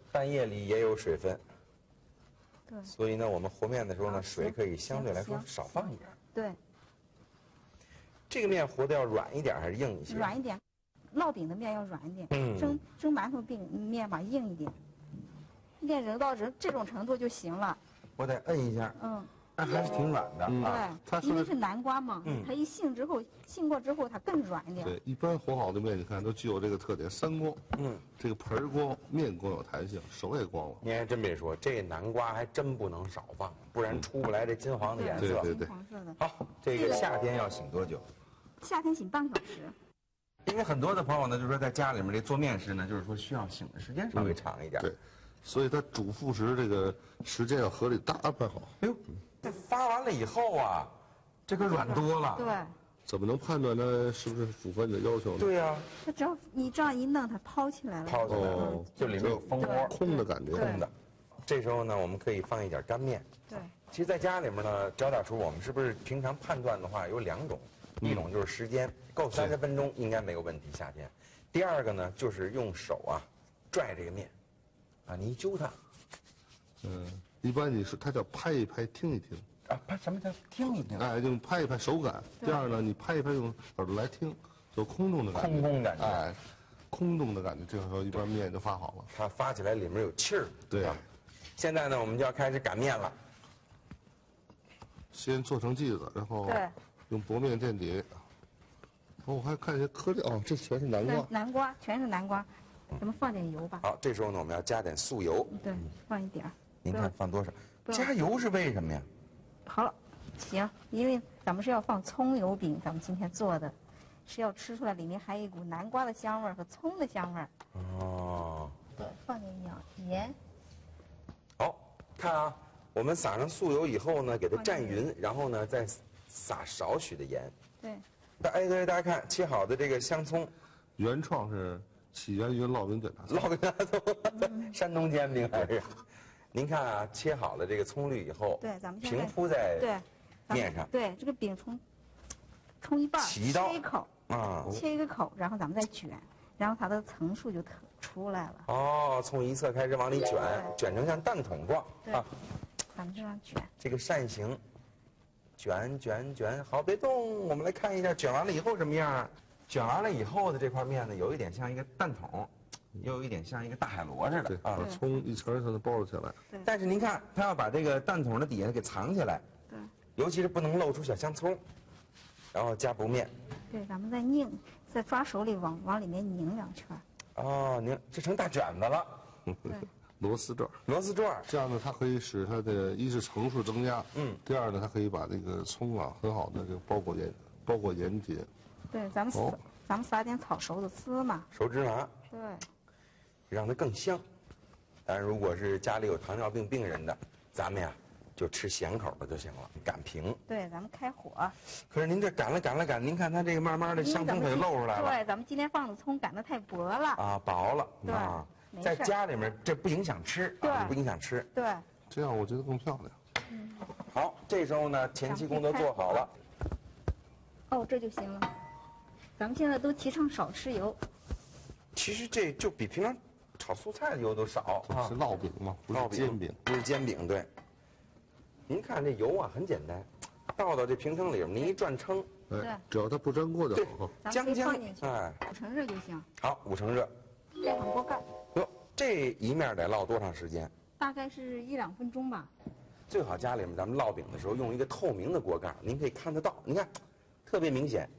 蛋液里也有水分。 对。 所以呢，我们和面的时候呢，水可以相对来说少放一点。 对。 这个面和的要软一点还是硬一些？ 软一点，烙饼的面要软一点。 嗯。 蒸蒸馒头饼面吧硬一点。面揉到这这种程度就行了。 我得摁一下。 嗯。 那还是挺软的。 嗯、 对，因为是南瓜嘛，嗯、它一醒之后，醒过之后它更软一点。 对，一般和好的面，你看都具有这个特点：三光。嗯，这个盆儿光，面光有弹性，手也光了。 您还真别说，这南瓜还真不能少放，不然出不来这金黄的颜色。 对对对。 黄色的。 好，这个夏天要醒多久？ 夏天醒半个小时。 因为很多的朋友呢，就是说在家里面这做面时呢，就是说需要醒的时间稍微长一点。 对，所以它煮复时这个时间要合理搭安排好。 哎呦。这发完了以后啊，这可软多了。 对。 怎么能判断它是不是符合你的要求呢？ 对呀。 它只要你这样一弄，它抛起来了。 抛起来了，就里面有蜂窝， 空的感觉。 空的。这时候呢，我们可以放一点干面。 对。 其实，在家里面呢，赵大厨，我们是不是平常判断的话有两种？一种就是时间够三十分钟应该没有问题，夏天。第二个呢，就是用手啊拽这个面，啊，你一揪它。 嗯。一般你是它叫拍一拍，听一听啊，拍什么叫听一听？ 哎，用拍一拍手感。第二呢，你拍一拍用耳朵来听，有空洞的感觉。 空空感觉。 哎，空洞的感觉，这个时候一般面就发好了。 它发起来里面有气儿。 对。 啊、现在呢，我们就要开始擀面了。 先做成剂子，然后用薄面垫底。哦，我还看一些颗粒哦，这全是南瓜。 南瓜全是南瓜。咱们放点油吧。 好，这时候呢，我们要加点素油。 对，放一点儿。 您看放多少？加油是为什么呀？ 好了，行，因为咱们是要放葱油饼，咱们今天做的，是要吃出来里面还有一股南瓜的香味儿和葱的香味儿。 哦。 对，放点盐。盐。 好，看啊，我们撒上素油以后呢，给它蘸匀，然后呢再撒少许的盐。 对。 哎，对，大家看，切好的这个香葱， 原创是。起源于烙饼卷大葱， 烙饼卷大葱，山东煎饼还是？您看啊，切好了这个葱绿以后， 对，咱们平铺在对面上， 对，这个饼冲冲一半， 起一刀， 切一口啊，切一个口，然后咱们再卷，然后它的层数就出来了。 哦，从一侧开始往里卷，卷成像蛋筒状啊，咱们这样卷， 这个扇形，卷卷卷，好，别动，我们来看一下卷完了以后什么样。卷完了以后的这块面呢，有一点像一个蛋筒，又有一点像一个大海螺似的啊。 把葱一层一层的包起来。 但是您看，它要把这个蛋筒的底下给藏起来。 对。 尤其是不能露出小香葱，然后加薄面。 对，咱们再拧，再抓手里往往里面拧两圈。 哦，拧，这成大卷子了。 对。 螺丝转。 螺丝转。 这样呢，它可以使它的一是层数增加，嗯。第二呢，它可以把这个葱啊很好的这个包裹严包裹严结。 对，咱们撒、哦、咱们撒点炒熟的丝嘛， 熟芝麻， 对， 让它更香。但如果是家里有糖尿病病人的，咱们呀就吃咸口的就行了，擀平。 对，咱们开火。 可是您这擀了擀了擀，您看它这个慢慢的香葱可就露出来了。 对，咱们今天放的葱擀得太薄了。 啊，薄了。 对啊，在家里面这不影响吃， 对， 啊、不影响吃。 对， 这样我觉得更漂亮。 嗯。 好，这时候呢，前期工作做好了。 哦，这就行了。咱们现在都提倡少吃油。 其实这就比平常炒素菜的油都少啊。是烙饼吗？不是煎饼， 不是煎饼，对。您看这油啊，很简单，倒到这平汤里面，您一转称， 对， 只要它不粘锅就好。 将将， 哎，五成热就行。 好，五成热。 盖上锅盖。 哟，这一面得烙多长时间？ 大概是一两分钟吧。 最好家里面咱们烙饼的时候用一个透明的锅盖，您可以看得到，您看，特别明显。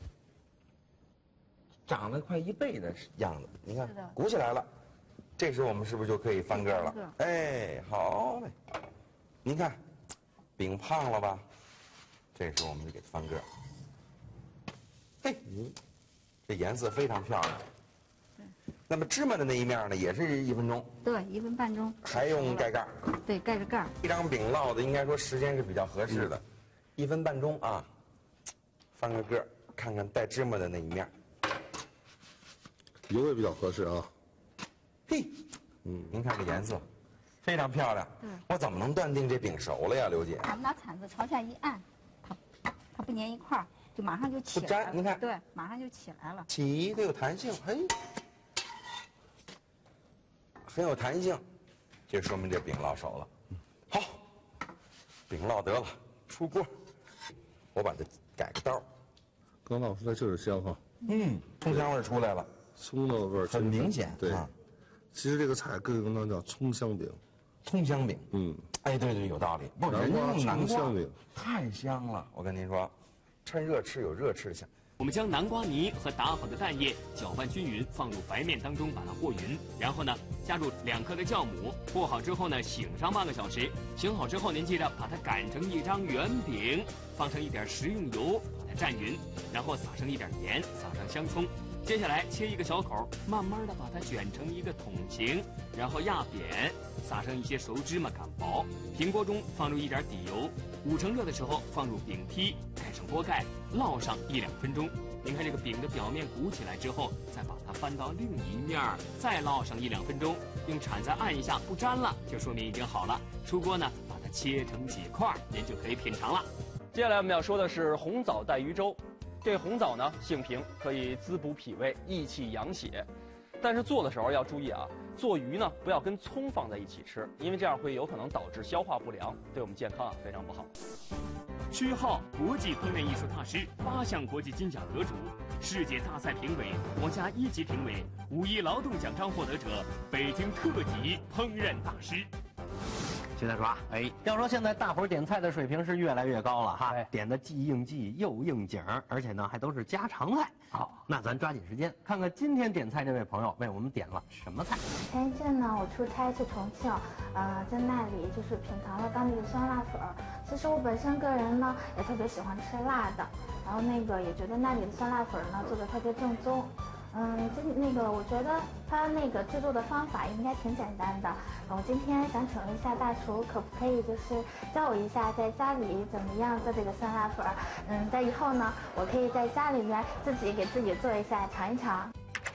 长了快一倍的样子，你看鼓起来了，这时候我们是不是就可以翻个了？哎，好嘞，您看，饼胖了吧？这时候我们就给它翻个。嘿，这颜色非常漂亮。 对。 那么芝麻的那一面呢，也是一分钟。 对，一分半钟。 还用盖盖？ 对，盖着盖。 这张饼烙的应该说时间是比较合适的，一分半钟啊，翻个个，看看带芝麻的那一面。 油也比较合适啊， 嘿，嗯，您看这颜色，非常漂亮。嗯，我怎么能断定这饼熟了呀，刘姐？ 咱们拿铲子朝下一按，它它不粘一块儿，就马上就起来了。 不粘，您看， 对，马上就起来了。 起，它有弹性，嘿，很有弹性。 这说明这饼烙熟了。好，饼烙得了，出锅。我把它改个刀。 刚烙出来就是香哈。 嗯，葱香味出来了， 葱的味儿很明显。 对，其实这个菜更应当叫葱香饼。 葱香饼。嗯，哎，对对，有道理。不，人家用南瓜香饼太香了。我跟您说，趁热吃有热吃的香。 我们将南瓜泥和打好的蛋液搅拌均匀，放入白面当中把它和匀。然后呢，加入两克的酵母，和好之后呢，醒上半个小时。醒好之后，您记得把它擀成一张圆饼，放上一点食用油，把它蘸匀，然后撒上一点盐，撒上香葱。接下来切一个小口，慢慢的把它卷成一个筒形，然后压扁，撒上一些熟芝麻擀薄。平锅中放入一点底油，五成热的时候放入饼坯，盖上锅盖，烙上一两分钟。您看这个饼的表面鼓起来之后，再把它翻到另一面，再烙上一两分钟，用铲子按一下不粘了，就说明已经好了。出锅呢，把它切成几块，您就可以品尝了。 接下来我们要说的是红枣带鱼粥。这红枣呢，性平，可以滋补脾胃、益气养血。但是做的时候要注意啊，做鱼呢不要跟葱放在一起吃，因为这样会有可能导致消化不良，对我们健康啊非常不好。 区浩，国际烹饪艺术大师，八项国际金奖得主，世界大赛评委，国家一级评委，五一劳动奖章获得者，北京特级烹饪大师。 谢大抓，哎，要说现在大伙儿点菜的水平是越来越高了哈，点的既应季又应景，而且呢还都是家常菜。好，那咱抓紧时间看看今天点菜这位朋友为我们点了什么菜。 前一阵呢，我出差去重庆，呃，在那里就是品尝了当地的酸辣粉儿。其实我本身个人呢也特别喜欢吃辣的，然后那个也觉得那里的酸辣粉儿呢做的特别正宗。嗯，这那个我觉得它那个制作的方法应该挺简单的。我今天想请问一下大厨，可不可以就是教我一下在家里怎么样做这个酸辣粉儿？嗯，在以后呢，我可以在家里面自己给自己做一下，尝一尝。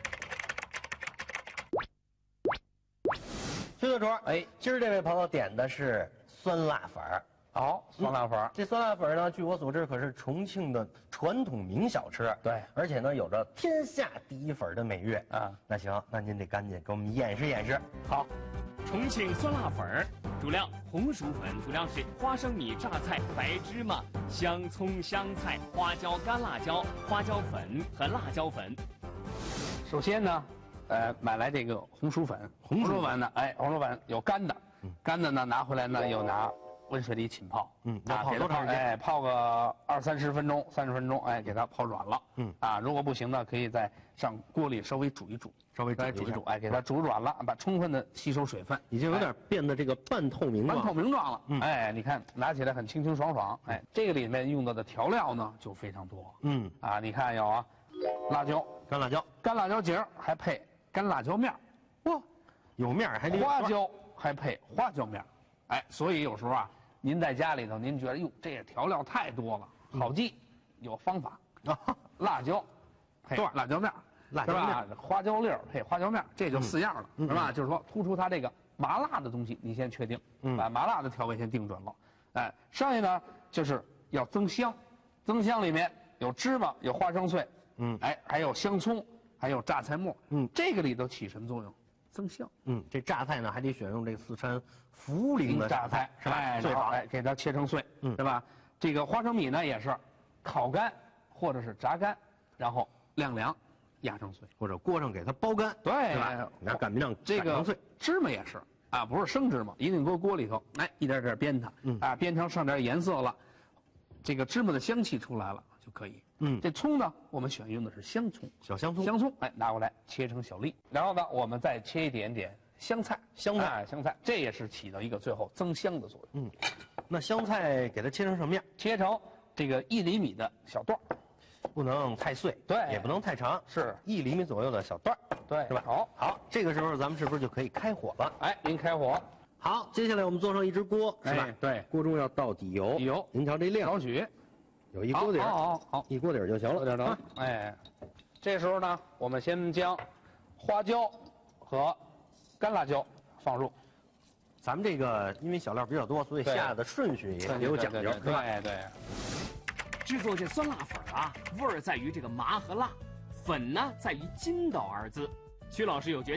薛大厨，哎，今儿这位朋友点的是酸辣粉儿。 好，酸辣粉儿、嗯。 这酸辣粉儿呢，据我所知，可是重庆的传统名小吃。 对， 而且呢，有着天下第一粉的美誉啊。那行，那您得赶紧给我们演示演示。 好， 重庆酸辣粉儿，主料红薯粉，主料是花生米、榨菜、白芝麻、香葱、香菜、花椒、干辣椒、花椒粉和辣椒粉。 首先呢，呃，买来这个红薯粉，红薯粉呢，哎，红薯粉有干的，嗯、干的呢拿回来呢又拿。温水里浸泡， 嗯， 啊， 泡多长时间？ 哎，泡个二三十分钟，三十分钟，哎，给它泡软了，嗯，啊，如果不行呢，可以在上锅里稍微煮一煮， 稍微煮一煮，哎，给它煮软了，把充分的吸收水分， 已经有点变得这个半透明半透明状了，嗯，哎，你看拿起来很清清爽爽，哎，这个里面用到的调料呢就非常多，嗯，啊，你看有啊，辣椒， 干辣椒， 干辣椒节儿还配干辣椒面， 哇，有面还得花椒还配花椒面，哎，所以有时候啊。您在家里头，您觉得哟，这调料太多了，好记，有方法。辣椒配辣椒面， 辣椒面， 花椒粒儿配花椒面，这就四样了，是吧？就是说突出它这个麻辣的东西，你先确定，把麻辣的调味先定准了。哎，剩下呢就是要增香，增香里面有芝麻，有花生碎，嗯，哎，还有香葱，还有榨菜末，嗯，这个里头起什么作用？增香。 嗯，这榨菜呢还得选用这四川涪陵的榨菜， 是吧？ 哎， 最好， 哎，给它切成碎，嗯，对吧？这个花生米呢也是烤干或者是炸干，然后晾凉，压成碎， 或者锅上给它包干， 对， 是吧？拿擀面杖这个碎。 芝麻也是啊，不是生芝麻，一定搁锅里头，哎，一点点煸它，嗯啊，煸成上点颜色了，这个芝麻的香气出来了就可以。嗯，这葱呢，我们选用的是香葱， 小香葱， 香葱，哎，拿过来切成小粒，然后呢，我们再切一点点香菜， 香菜， 哎、香菜，这也是起到一个最后增香的作用。 嗯，那香菜给它切成什么样？ 切成这个一厘米的小段儿， 不能太碎， 对， 也不能太长， 是一厘米左右的小段儿， 对， 是吧？好，好，这个时候咱们是不是就可以开火了？ 哎，您开火。 好，接下来我们做上一只锅，是吧？ 哎、对， 锅中要倒底油， 底油， 您瞧这量， 少许。 有一锅底儿， 好好好， 一锅底儿就行了， 有点着。哎，这时候呢，我们先将花椒和干辣椒放入。 咱们这个因为小料比较多，所以下的顺序也有讲究，是吧？ 对对。 制作这酸辣粉啊，味儿在于这个麻和辣，粉呢在于筋道二字。薛老师有诀窍，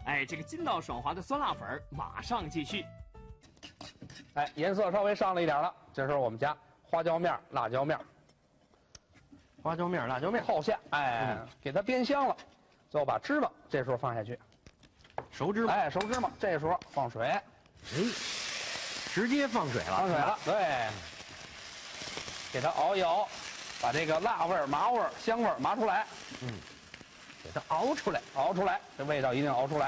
哎，这个筋道爽滑的酸辣粉马上继续。 哎，颜色稍微上了一点了，这时候我们加花椒面、辣椒面， 花椒面、辣椒面泡下，哎，嗯、给它煸香了，最后把芝麻这时候放下去， 熟芝麻， 哎，熟芝麻，这时候放水，哎， 直接放水了， 放水了，对，给它熬一熬，把这个辣味、麻味、香味麻出来， 嗯，给它熬出来， 熬出来，这味道一定熬出来，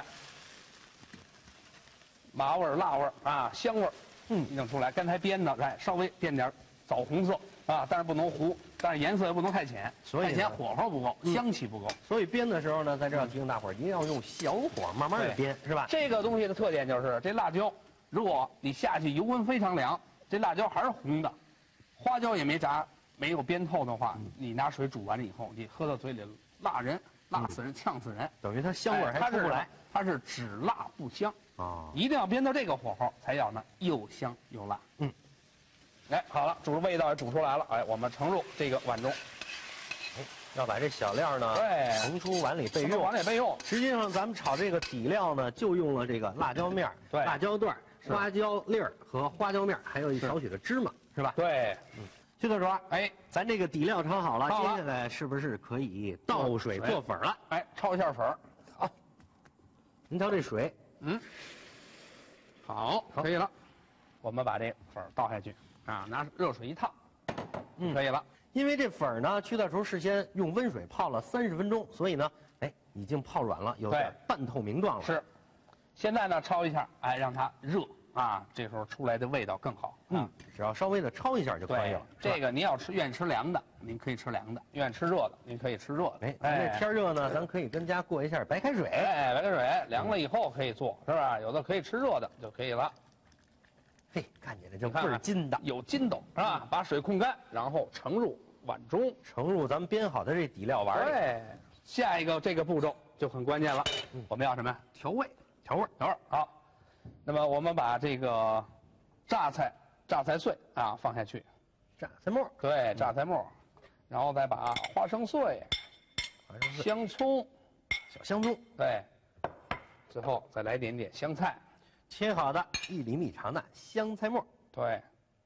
麻味、辣味啊，香味，嗯，一定出来。刚才煸的，哎，稍微煸点枣红色啊，但是不能糊，但是颜色也不能太浅， 所以太浅火候不够，嗯、香气不够。 所以煸的时候呢，在这要提醒大伙儿，一定要用小火慢慢的煸，是吧？ 这个东西的特点就是这辣椒，如果你下去油温非常凉，这辣椒还是红的，花椒也没炸，没有煸透的话，嗯、你拿水煮完了以后，你喝到嘴里辣人，辣死人，呛死人， 等于它香味还出不来。 它是只辣不香啊，一定要煸到这个火候，才要呢又香又辣。嗯，哎，好了，煮味道也煮出来了，哎，我们盛入这个碗中。 哎，要把这小料呢，对，盛出碗里备用。 碗里备用。 实际上，咱们炒这个底料呢，就用了这个辣椒面、对，辣椒段、花椒粒儿和花椒面，还有一少许的芝麻，是吧？ 对， 嗯。徐大厨，哎，咱这个底料炒好了， 好了接下来是不是可以倒水做粉了？ 哎，焯一下粉。 好，您瞧这水， 嗯，好，可以了。我们把这粉倒下去啊，拿热水一烫，嗯，可以了。 因为这粉呢，曲大厨事先用温水泡了三十分钟，所以呢，哎，已经泡软了，有点半透明状了。 是，现在呢，焯一下，哎，让它热。啊，这时候出来的味道更好。 嗯，只要稍微的焯一下就可以了。 这个您要吃愿意吃凉的，您可以吃凉的；愿意吃热的，您可以吃热的。 哎，咱这天热呢，咱可以跟家过一下白开水。 哎，白开水凉了以后可以做，是吧？有的可以吃热的就可以了。 嘿，看起来就倍儿筋道， 有筋道是吧？把水控干，然后盛入碗中， 盛入咱们煸好的这底料碗里。 对，下一个这个步骤就很关键了，我们要什么呀？调味，调味，调味。好。那么我们把这个榨菜、榨菜碎啊放下去， 榨菜末， 对，榨菜末，然后再把花生碎、香葱、 小香葱， 对，最后再来点点香菜， 切好的一厘米长的香菜末， 对。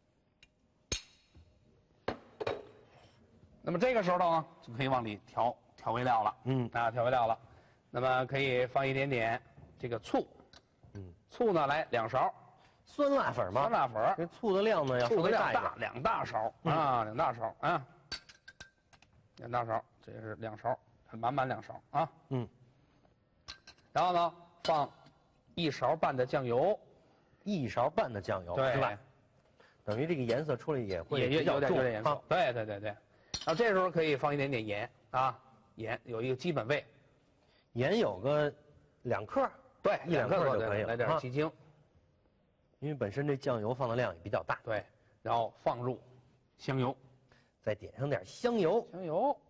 那么这个时候呢，就可以往里调调味料了，嗯，啊，调味料了，那么可以放一点点这个醋。醋呢，来两勺， 酸辣粉吗？ 酸辣粉， 这醋的量呢要醋的量大， 两大勺啊，两大勺啊，两大勺，这是两勺，满满两勺啊，嗯。然后呢，放一勺半的酱油， 一勺半的酱油， 对， 是吧？等于这个颜色出来也会也有点有点颜色，对对对对。然后这时候可以放一点点盐啊，盐有一个基本味， 盐有个两克。 对， 一两克就可以了， 来点鸡精， 因为本身这酱油放的量也比较大。 对，然后放入香油， 再点上点香油。 香油，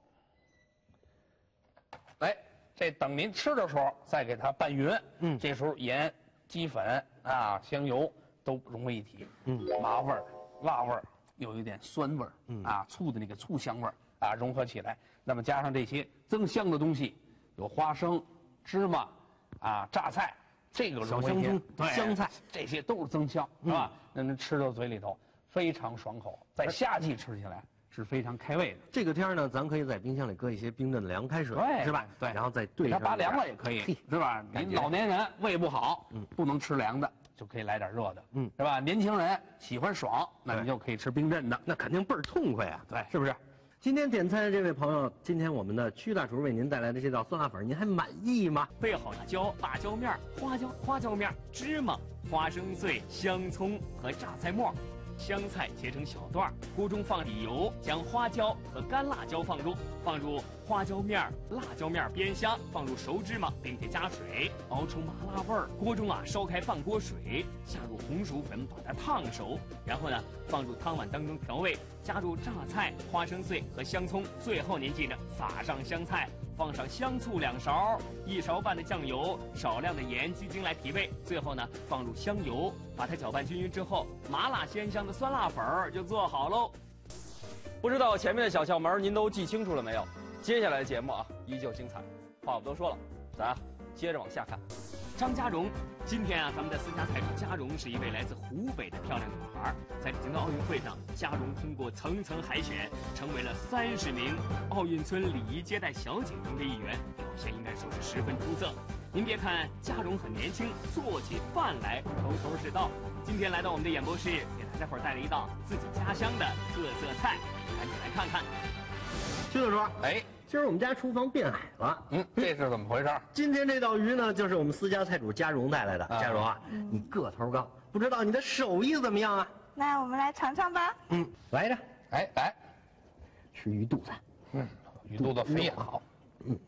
哎，这等您吃的时候再给它拌匀。嗯，这时候盐、鸡粉啊、香油都融为一体。嗯，麻味儿、辣味儿，有一点酸味儿，嗯啊，醋的那个醋香味儿啊融合起来，那么加上这些增香的东西，有花生、芝麻。啊，榨菜，这个小香葱、香菜， 这些都是增香，是吧？让人吃到嘴里头非常爽口，在夏季吃起来是非常开胃的。 这个天呢，咱可以在冰箱里搁一些冰镇的凉开水，是吧？ 对， 然后再兑上。 它拔凉了也可以，是吧？您老年人胃不好，嗯，不能吃凉的，就可以来点热的，嗯，是吧？年轻人喜欢爽，那你就可以吃冰镇的， 那肯定倍儿痛快啊， 对， 是不是？今天点菜的这位朋友，今天我们的曲大厨为您带来的这道酸辣粉，您还满意吗？ 备好辣椒、辣椒面、花椒、花椒面、芝麻、花生碎、香葱和榨菜末。香菜切成小段，锅中放底油，将花椒和干辣椒放入，放入花椒面、辣椒面煸香，放入熟芝麻，并且加水熬出麻辣味儿。锅中啊烧开半锅水，下入红薯粉，把它烫熟，然后呢放入汤碗当中调味，加入榨菜、花生碎和香葱，最后您记着撒上香菜。放上香醋两勺，一勺半的酱油，少量的盐、鸡精来提味。最后呢，放入香油，把它搅拌均匀之后，麻辣鲜香的酸辣粉儿就做好喽。 不知道前面的小窍门您都记清楚了没有？接下来的节目啊，依旧精彩。话不多说了，咱啊接着往下看。 张嘉荣。今天啊，咱们的私家菜主嘉荣是一位来自湖北的漂亮女孩。在北京的奥运会上，嘉荣通过层层海选，成为了三十名奥运村礼仪接待小姐中的一员，表现应该说是十分出色。您别看嘉荣很年轻，做起饭来头头是道。今天来到我们的演播室，给大家伙带来一道自己家乡的特色菜，赶紧来看看。 薛教授，哎，今儿我们家厨房变矮了。 嗯，这是怎么回事？ 今天这道鱼呢，就是我们私家菜主嘉荣带来的。 啊、 嘉荣啊，嗯、你个头高，不知道你的手艺怎么样啊？ 那我们来尝尝吧。 嗯，来着。 哎，来， 吃鱼肚子。 嗯，鱼肚子肥也好。 嗯。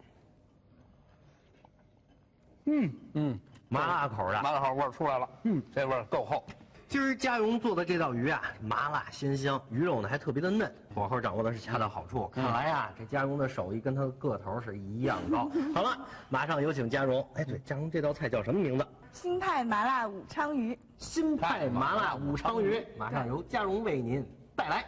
嗯嗯， 麻辣口的， 麻辣口味儿出来了。嗯，这味儿够厚。 今儿嘉荣做的这道鱼啊，麻辣鲜香，鱼肉呢还特别的嫩，火候掌握的是恰到好处。看来呀，这嘉荣的手艺跟他的个头是一样高。好了，马上有请嘉荣。哎，对，嘉荣这道菜叫什么名字？ 新派麻辣武昌鱼。 新派麻辣武昌鱼，马上由嘉荣为您带来。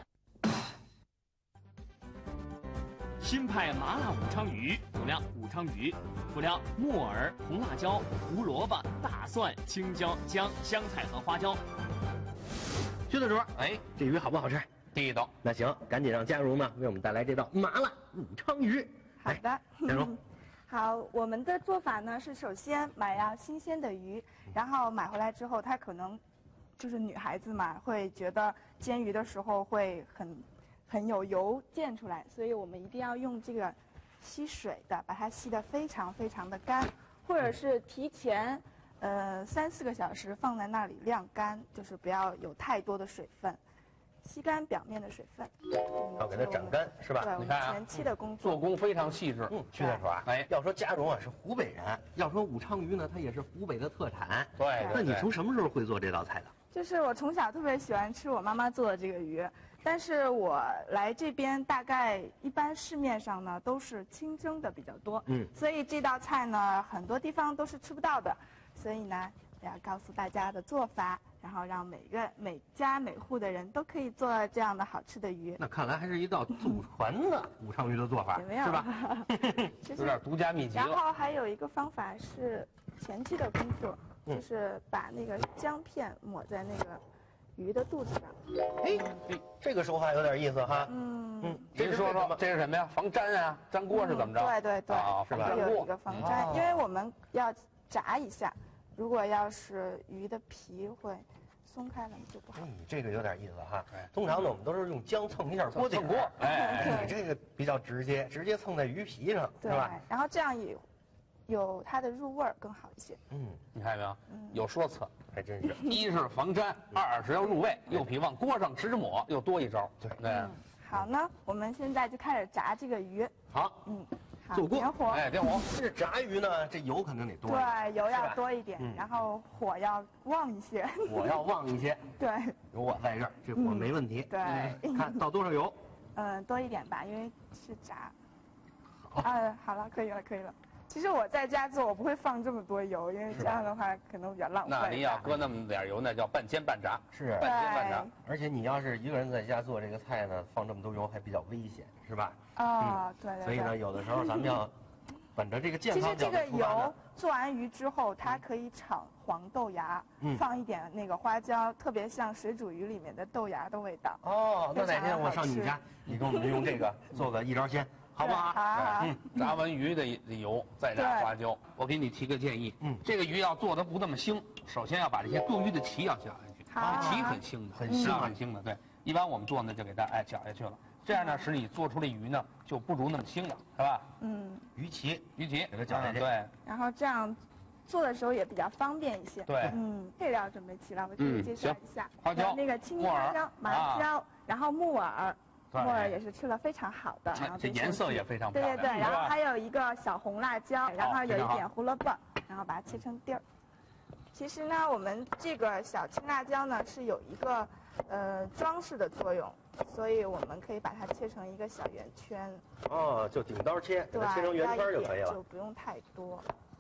新派麻辣武昌鱼，主料武昌鱼，辅料木耳、红辣椒、胡萝卜、大蒜、青椒、姜、香菜和花椒。 薛教授，哎，这鱼好不好吃？ 地道。 那行，赶紧让嘉荣呢为我们带来这道麻辣武昌鱼。 好的， 嘉荣。 好，我们的做法呢是首先买要新鲜的鱼，然后买回来之后，它可能就是女孩子嘛，会觉得煎鱼的时候会很。很有油溅出来，所以我们一定要用这个吸水的，把它吸得非常非常的干，或者是提前呃三四个小时放在那里晾干，就是不要有太多的水分，吸干表面的水分。 要给它斩干是吧？ 对， 你看啊， 前期的工作做工非常细致。 嗯，薛教授啊，哎，要说嘉荣啊是湖北人，要说武昌鱼呢，它也是湖北的特产。 对， 那你从什么时候会做这道菜的？ 就是我从小特别喜欢吃我妈妈做的这个鱼。但是我来这边大概一般市面上呢都是清蒸的比较多，嗯，所以这道菜呢很多地方都是吃不到的，所以呢我要告诉大家的做法，然后让每个每家每户的人都可以做这样的好吃的鱼。 那看来还是一道祖传的武昌鱼的做法， 有是吧？ 有点独家秘籍。 然后还有一个方法是前期的工作，就是把那个姜片抹在那个鱼的肚子上。 哎，这个手法有点意思哈。 嗯嗯， 您说说这是什么呀？防粘啊？粘锅是怎么着？ 对对对， 啊，防粘锅。 有一个防粘，因为我们要炸一下，如果要是鱼的皮会松开了就不好。 嗯，这个有点意思哈。通常呢，我们都是用姜蹭一下锅底。 蹭锅。 哎，你这个比较直接，直接蹭在鱼皮上，是吧？ 对，然后这样也有它的入味儿更好一些。 嗯，你看见没有？有说辞。 还真是， 一是防粘，二是要入味，又比往锅上直抹又多一招。对对、 嗯。好呢，我们现在就开始炸这个鱼。 好， 嗯，好， 做锅， 点火。 哎，点火。 这炸鱼呢，这油肯定得多。 对，油要多一点，然后火要旺一些。 火要旺一些。 对。 有我在这儿，这火没问题。 对。 看倒多少油？ 嗯，多一点吧，因为是炸。啊，好了，可以了，可以了。其实我在家做，我不会放这么多油，因为这样的话可能比较浪费。 那您要搁那么点油，那叫半煎半炸。 是， 半煎半炸。 而且你要是一个人在家做这个菜呢，放这么多油还比较危险，是吧？ 啊，对对。 所以呢，有的时候咱们要本着这个健康角度出发。 其实这个油做完鱼之后，它可以炒黄豆芽，放一点那个花椒，特别像水煮鱼里面的豆芽的味道。 哦，那哪天我上你家，你给我们用这个做个一招鲜。好不好？ 好， 嗯，炸完鱼的油，再加花椒。我给你提个建议，嗯，这个鱼要做的不那么腥，首先要把这些多余的鳍要绞下去。 好， 鳍很腥的， 很腥很腥的。对，一般我们做呢就给它哎绞下去了，这样呢使你做出来鱼呢就不如那么腥了，是吧？ 嗯， 鱼鳍， 鱼鳍给它绞下去。 对。 然后这样做的时候也比较方便一些。 对。 嗯，配料准备齐了，我给你介绍一下。 花椒。 那个青泥花椒、麻椒，然后木耳。木耳也是吃了非常好的，然后这颜色也非常漂亮。对对对，然后还有一个小红辣椒，然后有一点胡萝卜，然后把它切成丁儿。其实呢，我们这个小青辣椒呢是有一个呃装饰的作用，所以我们可以把它切成一个小圆圈。 哦，就顶刀切，给它切成圆圈就可以了， 就不用太多。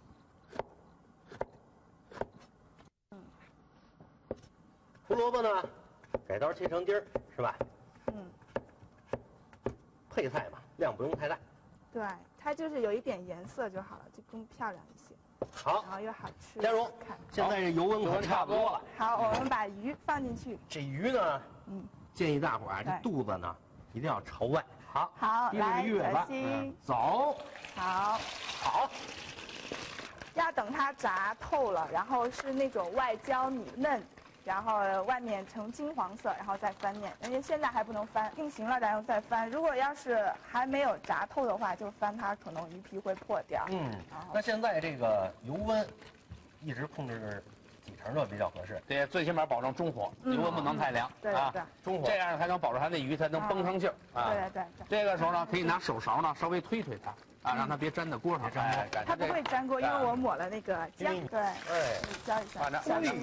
嗯。胡萝卜呢，改刀切成丁儿，是吧？嗯。配菜嘛，量不用太大。 对，它就是有一点颜色就好了，就更漂亮一些。 好， 然后又好吃。 佳茹，现在这油温可差不多了。 好，我们把鱼放进去。 这鱼呢，嗯，建议大伙儿啊，这肚子呢一定要朝外。好， 好，来， 鱼尾巴， 嗯， 走。 好， 好。 要等它炸透了，然后是那种外焦里嫩，然后外面呈金黄色，然后再翻面。因为现在还不能翻，定型了然后再翻。如果要是还没有炸透的话，就翻它可能鱼皮会破掉。 嗯，那现在这个油温一直控制几成热比较合适？ 对，最起码保证中火，油温不能太凉。 对对， 中火， 这样才能保证它那鱼才能绷上劲儿。 对对对。 这个时候呢，可以拿手勺呢稍微推推它。啊，让它别粘在锅上，粘锅。 它不会粘锅，因为我抹了那个姜。对，哎，浇一下。 浇一下。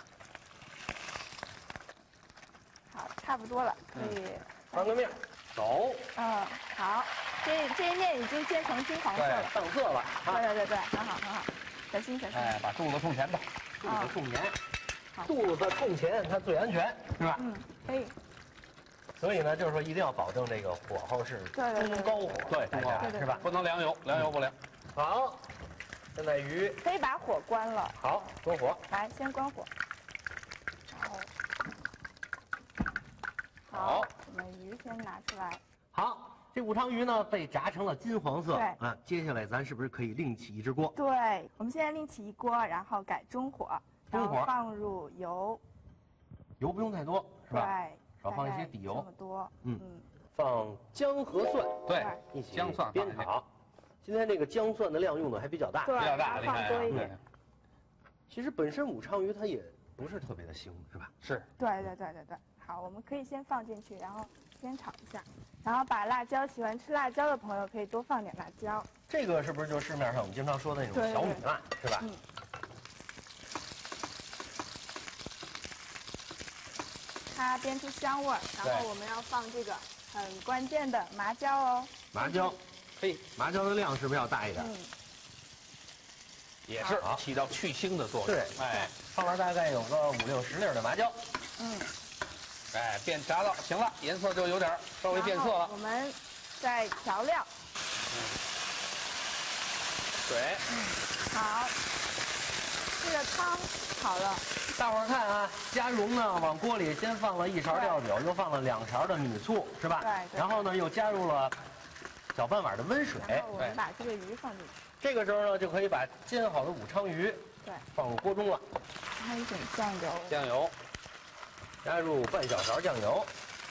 好，差不多了，可以翻个面，走。 嗯，好，这这一面已经煎成金黄色了， 上色了。 对对对对，很好很好，小心小心。 哎，把肚子冲前头， 肚子冲前，肚子冲前，它最安全，是吧？ 嗯，可以。 所以呢，就是说一定要保证这个火候是中高火， 对， 大家是吧？ 不能凉油，凉油不凉。 好，现在鱼可以把火关了。 好，关火。 来，先关火。然后， 好， 我们鱼先拿出来。 好，这武昌鱼呢被炸成了金黄色。 对啊，接下来咱是不是可以另起一只锅？ 对，我们现在另起一锅，然后改中火， 中火然后放入油。 油不用太多，是吧？ 对。 少放一些底油， 这么多， 嗯，放姜和蒜， 对， 一起姜蒜煸炒。今天这个姜蒜的量用的还比较大， 比较大， 放多一点。 其实本身武昌鱼它也不是特别的腥，是吧？ 是。 对对对对对，好，我们可以先放进去，然后煸炒一下，然后把辣椒，喜欢吃辣椒的朋友可以多放点辣椒。 这个是不是就是市面上我们经常说的那种小米辣，是吧？ 嗯。它煸出香味儿，然后我们要放这个很关键的麻椒哦。 麻椒，嘿，麻椒的量是不是要大一点？ 嗯， 也是起到去腥的作用。 对，哎，放了大概有个五六十粒的麻椒。 嗯， 哎，变炸到行了，颜色就有点稍微变色了。 我们再调料。 水。 嗯，好，这个汤好了。 大伙儿看啊，佳蓉呢往锅里先放了一勺料酒，又放了两勺的米醋，是吧？ 对。 然后呢，又加入了小半碗的温水。 然后我们把这个鱼放进去。 这个时候呢，就可以把煎好的武昌鱼对放入锅中了。 还有一点酱油。 酱油。加入半小勺酱油。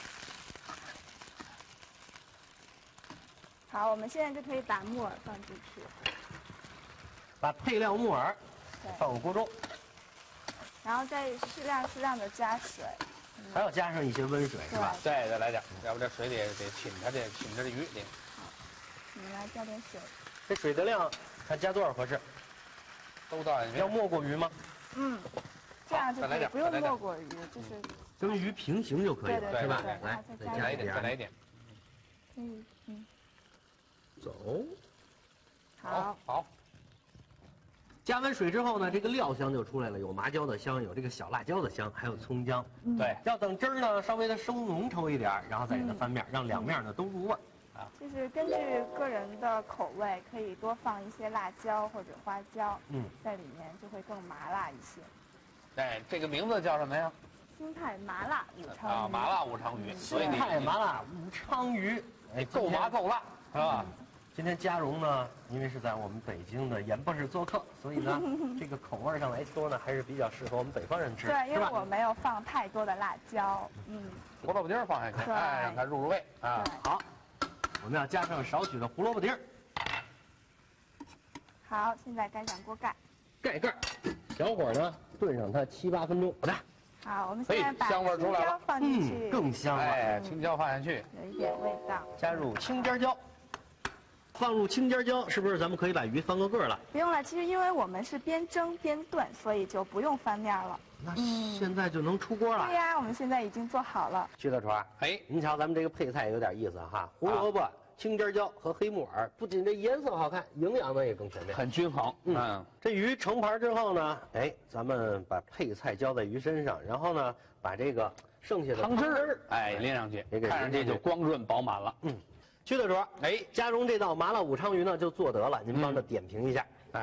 好，我们现在就可以把木耳放进去。 把配料木耳放入锅中。然后再适量适量的加水， 还要加上一些温水，是吧？ 对，再来点，要不这水得得浸它这浸着这鱼得。 好，你们来加点水。 这水的量看加多少合适？ 都倒进去。 要没过鱼吗？ 嗯，这样就可以，不用没过鱼，就是跟鱼平行就可以了，是吧？来， 再加一点，再来一点。 嗯嗯。 走。 好。 好。 加完水之后呢，这个料香就出来了，有麻椒的香，有这个小辣椒的香，还有葱姜。 对， 要等汁儿呢稍微的生浓稠一点，然后再给它翻面，让两面呢都入味。啊， 就是根据个人的口味，可以多放一些辣椒或者花椒，嗯，在里面就会更麻辣一些。 哎，这个名字叫什么呀？ 新泰麻辣武昌鱼。 啊，麻辣武昌鱼。 新泰麻辣武昌鱼， 哎，够麻够辣，是吧？ 今天佳蓉呢，因为是在我们北京的盐巴市做客，所以呢，这个口味上来说呢，还是比较适合我们北方人吃。 对，因为我没有放太多的辣椒。嗯， 胡萝卜丁放下去，哎，让它入入味啊。 好，我们要加上少许的胡萝卜丁。 好，现在盖上锅盖。 盖盖，小火呢炖上它七八分钟。好的。 好，我们现在把青椒放进去， 更香了。 哎，青椒放下去， 有一点味道。 加入青尖椒。放入青尖椒，是不是咱们可以把鱼翻个个了？ 不用了，其实因为我们是边蒸边炖，所以就不用翻面了。 那现在就能出锅了？ 对呀，我们现在已经做好了。 薛大厨，哎，您瞧咱们这个配菜有点意思哈，胡萝卜、青尖椒和黑木耳，不仅这颜色好看，营养呢也更全面， 很均衡。嗯， 这鱼盛盘之后呢，哎，咱们把配菜浇在鱼身上，然后呢，把这个剩下的汤汁儿哎淋上去，看上去就光润饱满了。嗯。 薛大厨，哎，佳蓉这道麻辣武昌鱼呢就做得了，您帮着点评一下。 哎，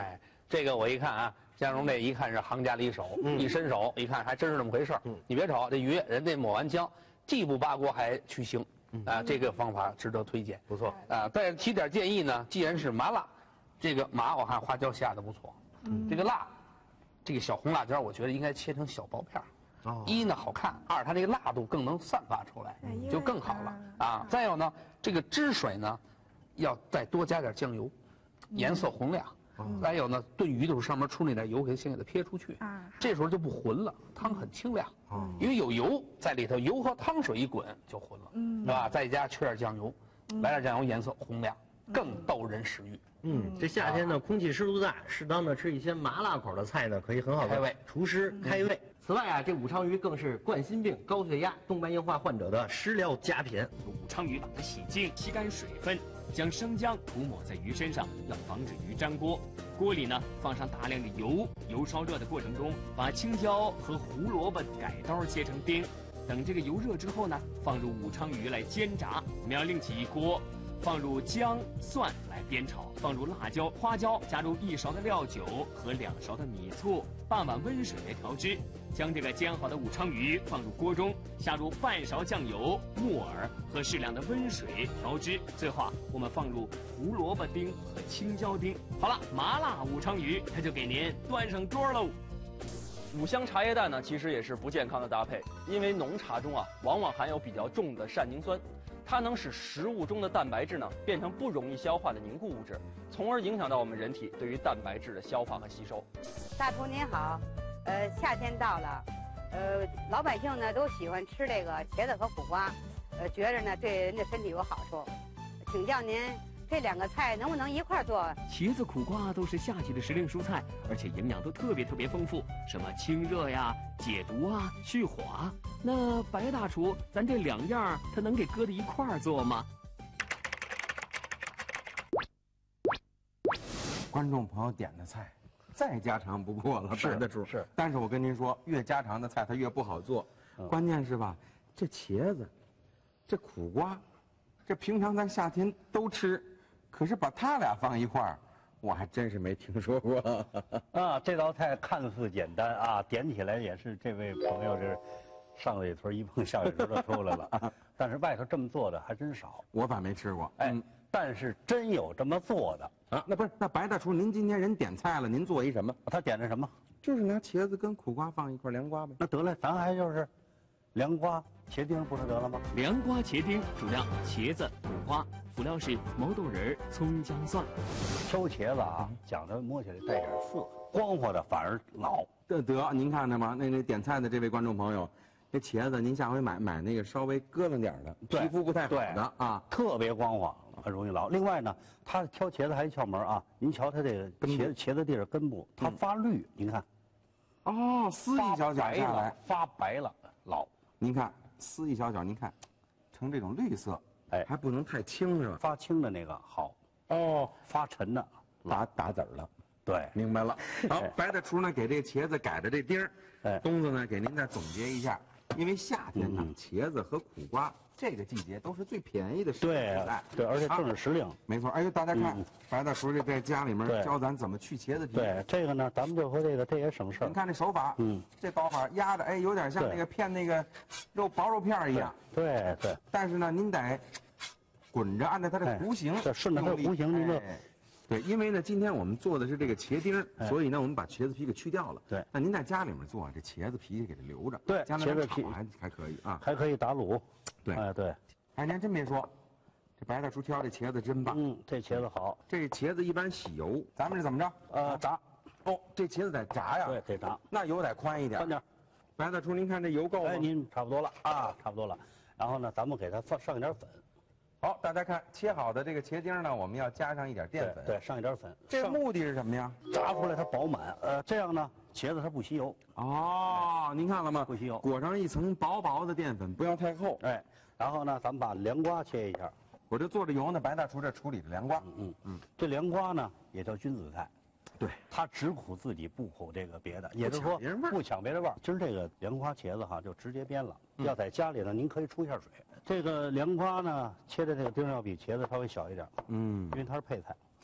这个我一看啊，姜蓉这一看是行家里手， 嗯、 一伸手一看还真是那么回事儿。嗯、你别瞅这鱼，人家抹完姜，既不扒锅还去腥，嗯、啊，这个方法值得推荐， 不错啊。但是提点建议呢，既然是麻辣，这个麻我看花椒下的不错，嗯、这个辣，这个小红辣椒我觉得应该切成小薄片儿。哦、一呢好看，二它这个辣度更能散发出来，嗯、就更好了啊。再有呢，这个汁水呢，要再多加点酱油，颜色红亮。嗯、再有呢，炖鱼的时候上面出那点油，给它先给它撇出去，啊、这时候就不浑了，汤很清亮，嗯、因为有油在里头，油和汤水一滚就浑了，嗯、是吧？再加缺点酱油，嗯、来点酱油，颜色红亮，更逗人食欲。 嗯，这夏天呢，空气湿度大，适当的吃一些麻辣口的菜呢，可以很好的开胃， 除湿开胃。嗯、此外啊，这武昌鱼更是冠心病、高血压、动脉硬化患者的食疗佳品。 武昌鱼把它洗净，吸干水分，将生姜涂抹在鱼身上，要防止鱼粘锅。锅里呢放上大量的油，油烧热的过程中，把青椒和胡萝卜改刀切成丁。等这个油热之后呢，放入武昌鱼来煎炸。我们要另起一锅，放入姜、蒜来煸炒，放入辣椒、花椒，加入一勺的料酒和两勺的米醋，半碗温水来调汁。将这个煎好的武昌鱼放入锅中，下入半勺酱油、木耳和适量的温水调汁。最后啊，我们放入胡萝卜丁和青椒丁。好了，麻辣武昌鱼它就给您端上桌喽。 五香茶叶蛋呢，其实也是不健康的搭配，因为浓茶中啊，往往含有比较重的单宁酸。它能使食物中的蛋白质呢变成不容易消化的凝固物质，从而影响到我们人体对于蛋白质的消化和吸收。 大厨您好，呃，夏天到了，呃，老百姓呢都喜欢吃这个茄子和苦瓜，呃，觉着呢对人的身体有好处，请教您这两个菜能不能一块做？ 茄子、苦瓜都是夏季的时令蔬菜，而且营养都特别特别丰富，什么清热呀、解毒啊、去火啊。那白大厨，咱这两样他能给搁在一块儿做吗？ 观众朋友点的菜，再家常不过了，白大厨是。 但是我跟您说，越家常的菜它越不好做，嗯、关键是吧，这茄子，这苦瓜，这平常咱夏天都吃，可是把它俩放一块儿，我还真是没听说过。 啊，这道菜看似简单啊，点起来也是这位朋友这。上尾屯一碰下尾屯就出来了，但是外头这么做的还真少， 我反没吃过。 哎，嗯、但是真有这么做的啊！那不是那白大厨，您今天人点菜了，您做一什么？ 他点的什么？ 就是拿茄子跟苦瓜放一块凉瓜呗。 那得了，咱还就是凉瓜、茄丁不是得了吗？ 凉瓜、茄丁主料茄子、苦瓜，辅料是毛豆仁、葱姜蒜。 挑茄子啊，讲究摸起来带点涩，光滑的反而老。 得得，您看着吗？那那点菜的这位观众朋友。这茄子，您下回买买那个稍微疙瘩点的，皮肤不太好的啊， 特别光滑，很容易老。另外呢，他挑茄子还有窍门啊，您瞧他这个茄茄子地儿根部，它发绿，您看， 哦，撕一小角下来， 发白了，老。 您看撕一小角，您看，成这种绿色，哎，还不能太青是吧？ 发青的那个好， 哦， 发沉的打打籽儿了。 对， 明白了。好，白大厨呢给这个茄子改的这丁儿，哎，东子呢给您再总结一下。因为夏天呢，嗯、茄子和苦瓜这个季节都是最便宜的食材， 对，而且正是时令。啊、 没错，哎呦，大家看，嗯、白大厨这在家里面教咱怎么去茄子皮。 对，这个呢，咱们就说这个这也省事儿。 您看这手法，嗯，这刀法压的，哎，有点像那个片那个肉薄肉片一样。 对对。 但是呢，您得滚着按照它的弧形， 这顺着它的弧形，您就。 对，因为呢，今天我们做的是这个茄丁，哎、所以呢，我们把茄子皮给去掉了。 对， 那您在家里面做，这茄子皮给它留着。 对， 茄子皮还还可以啊， 还可以打卤。 对， 哎对， 哎，您真别说，这白大厨挑这茄子真棒。 嗯，这茄子好。 这茄子一般洗油，咱们是怎么着？ 呃，炸。 哦，这茄子得炸呀。 对，得炸。 那油得宽一点。 宽点。 白大厨，您看这油够吗？ 哎，您差不多了啊，差不多了。然后呢，咱们给它放上一点粉。 好，大家看切好的这个茄丁呢，我们要加上一点淀粉， 对，上一点粉。 这目的是什么呀？ 炸出来它饱满，呃，这样呢，茄子它不吸油。 哦，您看了吗？ 不吸油， 裹上一层薄薄的淀粉，不要太厚。 哎，然后呢，咱们把凉瓜切一下。 我这做着油呢，白大厨这处理着凉瓜。 嗯嗯嗯，这凉瓜呢也叫君子菜。 对， 它只苦自己，不苦这个别的，也就是说不抢别的味儿。今儿这个凉瓜茄子哈，就直接煸了。嗯、要在家里呢，您可以出一下水。这个凉瓜呢，切的这个丁要比茄子稍微小一点，嗯，因为它是配菜。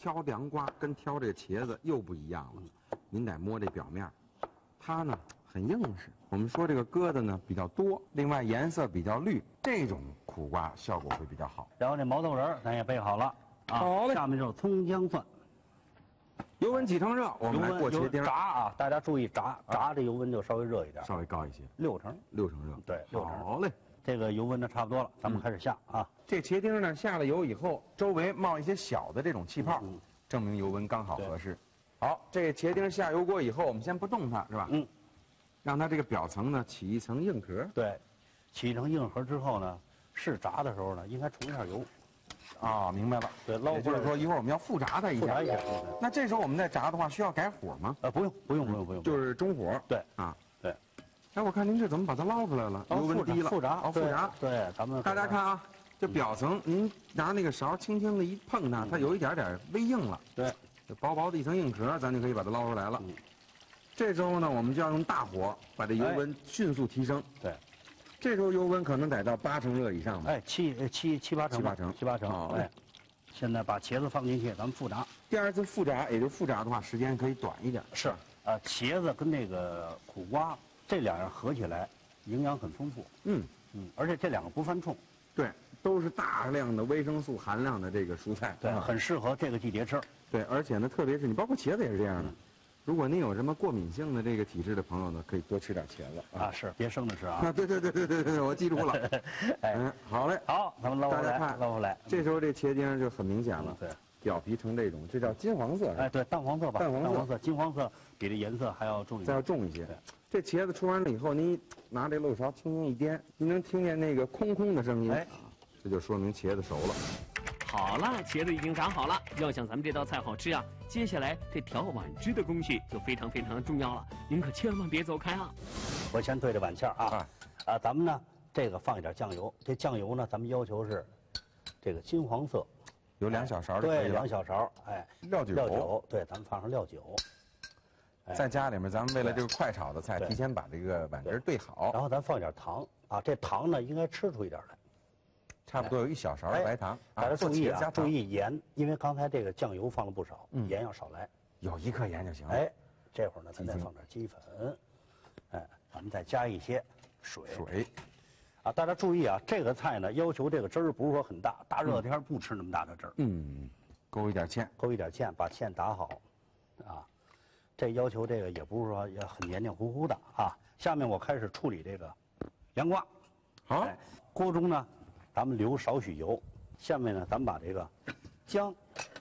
挑凉瓜跟挑这个茄子又不一样了，您得摸这表面，它呢很硬实。我们说这个疙瘩呢比较多，另外颜色比较绿，这种苦瓜效果会比较好。 然后这毛豆仁儿咱也备好了啊， 好嘞。 下面就是葱姜蒜。 油温几成热？我们来过茄丁。 炸啊，大家注意炸，炸这油温就稍微热一点， 稍微高一些， 六成， 六成热。 对，六成。 好嘞。 这个油温呢差不多了，咱们开始下啊。 这茄丁呢下了油以后，周围冒一些小的这种气泡，证明油温刚好合适。好，这个茄丁下油锅以后，我们先不动它，是吧？嗯。让它这个表层呢起一层硬壳。 对，起一层硬壳之后呢，是炸的时候呢，应该冲一下油。 啊，明白了。 对，捞。 也就是说，一会儿我们要复炸它一下。 复炸一下。 那这时候我们在炸的话，需要改火吗？ 呃，不用，不用，不用，不用。 就是中火。 对。 啊。 对。 哎，我看您这怎么把它捞出来了？油温低了。 复炸。 哦，复炸。 对，咱们。 大家看啊，这表层，您拿那个勺轻轻的一碰它，它有一点点微硬了。 对。 这薄薄的一层硬壳，咱就可以把它捞出来了。这时候呢，我们就要用大火把这油温迅速提升。 对。 这时候油温可能得到八成热以上吧。 哎，七七七八成。 七八成。 七八成。哎。现在把茄子放进去，咱们复炸。 第二次复炸，也就复炸的话，时间可以短一点。 是。呃，茄子跟那个苦瓜这两样合起来，营养很丰富。 嗯嗯，而且这两个不犯冲。 对，都是大量的维生素含量的这个蔬菜。 对，很适合这个季节吃。 对，而且呢，特别是你包括茄子也是这样的。如果您有什么过敏性的这个体质的朋友呢，可以多吃点茄子啊。是，别生着吃啊。 啊，对对对对对对，我记住了。嗯，好嘞。 好，咱们捞回来。 大家看， 捞回来。 这时候这茄丁就很明显了。 对。 表皮呈这种，这叫金黄色。 哎，对，淡黄色吧。 淡黄色。 淡黄色，金黄色比这颜色还要重一些。 再要重一些。这茄子出完了以后，您拿这漏勺轻轻一颠，您能听见那个空空的声音。哎，这就说明茄子熟了。 好了，茄子已经炸好了。要想咱们这道菜好吃啊，接下来这调碗汁的工序就非常非常的重要了。您可千万别走开啊！ 我先对着碗签啊。啊，咱们呢，这个放一点酱油。这酱油呢，咱们要求是这个金黄色。 有两小勺。 对，两小勺。哎， 料酒。 料酒，对，咱们放上料酒。 在家里面，咱们为了这个快炒的菜，提前把这个碗汁兑好。 然后咱放一点糖啊，这糖呢应该吃出一点来。 差不多有一小勺白糖。 大家注意啊，注意盐，因为刚才这个酱油放了不少，盐要少来。 有一克盐就行了。 哎，这会儿呢，咱再放点鸡粉，哎，咱们再加一些水。 水。 啊，大家注意啊，这个菜呢要求这个汁儿不是说很大，大热天不吃那么大的汁儿。 嗯，勾一点芡， 勾一点芡，把芡打好，啊，这要求这个也不是说也很黏黏糊糊的啊。下面我开始处理这个凉瓜。 好， 哎、锅中呢，咱们留少许油。下面呢，咱们把这个姜、